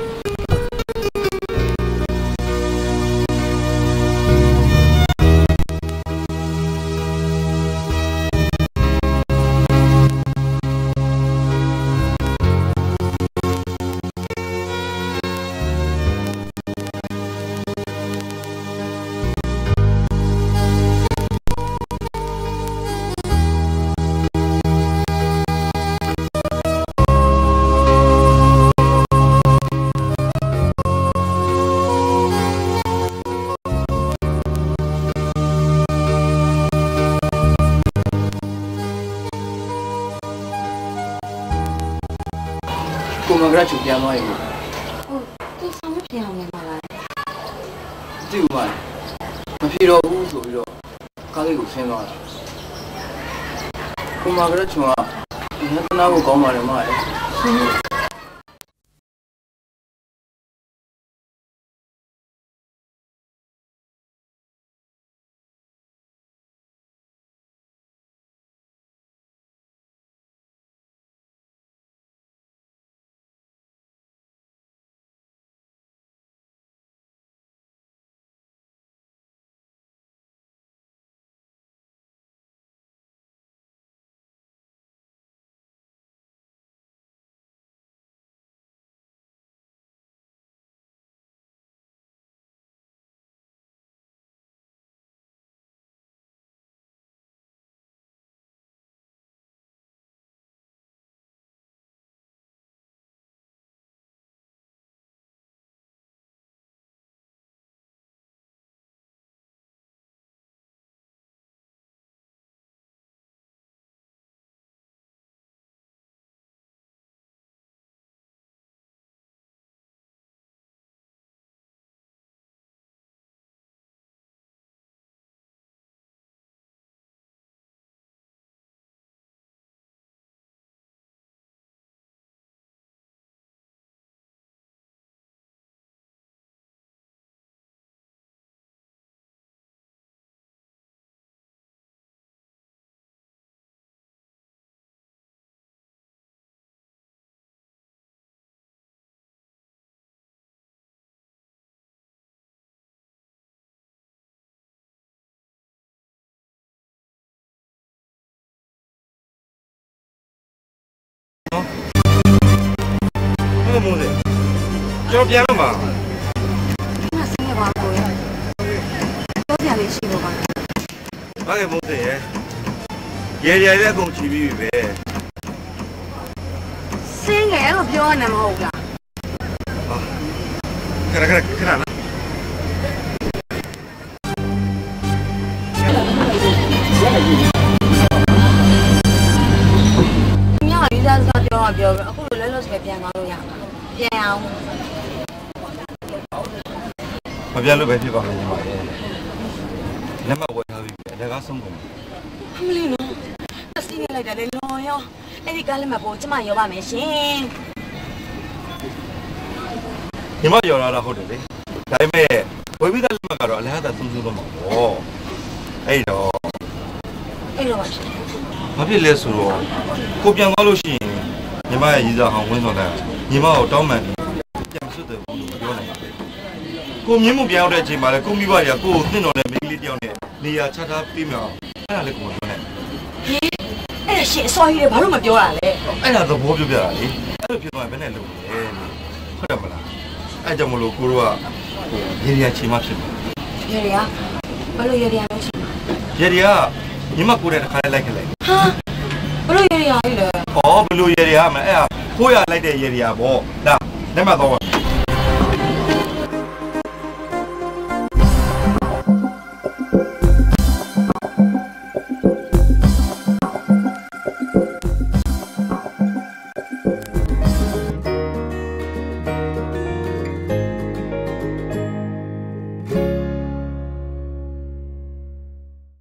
ကိုမဂရက်ချူပြန်သွားရင်ဟုတ်သူဆောင်မပြောင်းနေပါလားကြည့်ဦးပါမဖြေတော့ဘူးဆိုပြီးတော့ကားလေးကိုဆင်းသွားတာကိုမဂရက်ချူကဒီဟန်နာကိုကောင်းပါတယ်မဟုတ်မုန်းလေကျွန်တော်ပြန်တော့မှာငါဆင်းရပါကိုရဲ့တော့ပြန်လေးရှိလို့ပါဘာလဲမုန်းလေရေရေလေးအကုန်ချီပြီးပြီပဲစင်းငယ်လို့ပြောနေမဟုတ်လားခဏခဏခဏလားညလေးစားစားပြောတော့ပြောပြီးအခုလိုလဲလို့စပဲပြန်သွားလို့ရမှာပြန်အောင်မပြလို့ပဲဖြစ်ပါမယ်ညီမရဲ့လက်မဝယ်ထားပြီအလကားဆုံးကုန်အမလေးနော်အစီနေလိုက်တာလေလောရောအဲ့ဒီကားလေးမှာပို့ကျမရောပါမယ်ရှင်ညီမရော်လာတာဟုတ်တယ်လေဒါပေမဲ့ဝယ်ပြီးသားလက်မကတော့အလကားသာသုံးသုံးတော့မှာပေါ့အဲ့တော့အဲ့တော့ပါရှင်ဘာဖြစ်လဲဆိုတော့ကိုပြန်သွားလို့ရှိရင်ညီမရဲ့ရည်စားအောင်ဝင်းဆောင်တယ်ညီမကိုတောင်းပန်ပြီးပြန်ဆွတ်တယ်ဘူးလို့ပြောနိုင်ပါတယ်ကိုမြင်းမှုပြန်ရောက်တဲ့အချိန်မှာလေကိုမိဘတွေကကိုကိုသင့်တော်တဲ့မိန်းကလေးတယောက်နဲ့နေရာချထားပြီးမြောင်အဲ့ဒါလေးကိုမပြောနိုင်ဟေးအဲ့ဒါရှင်အစောကြီးလေဘာလို့မပြောတာလဲအဲ့ဒါသဘောပြောပြတာလေအဲ့လိုဖြစ်သွားရင်ဘယ်နဲ့လုပ်လဲဟုတ်တယ်မလားအဲ့ကြောင့်မလို့ကိုတို့ကဟိုရေရချီမှဖြစ်မှာရေရဘာလို့ရေရလို့ရှင်ရေရညီမကိုတဲ့တစ်ခါလေးလိုက်ခဲ့လိုက်ဟာဘာလို့ရေရကြီးလဲဩဘလို့ရေရမအဲ့ဒါခိုးရလိုက်တဲ့ရေရပေါ့ဒါလက်မှတ်တော့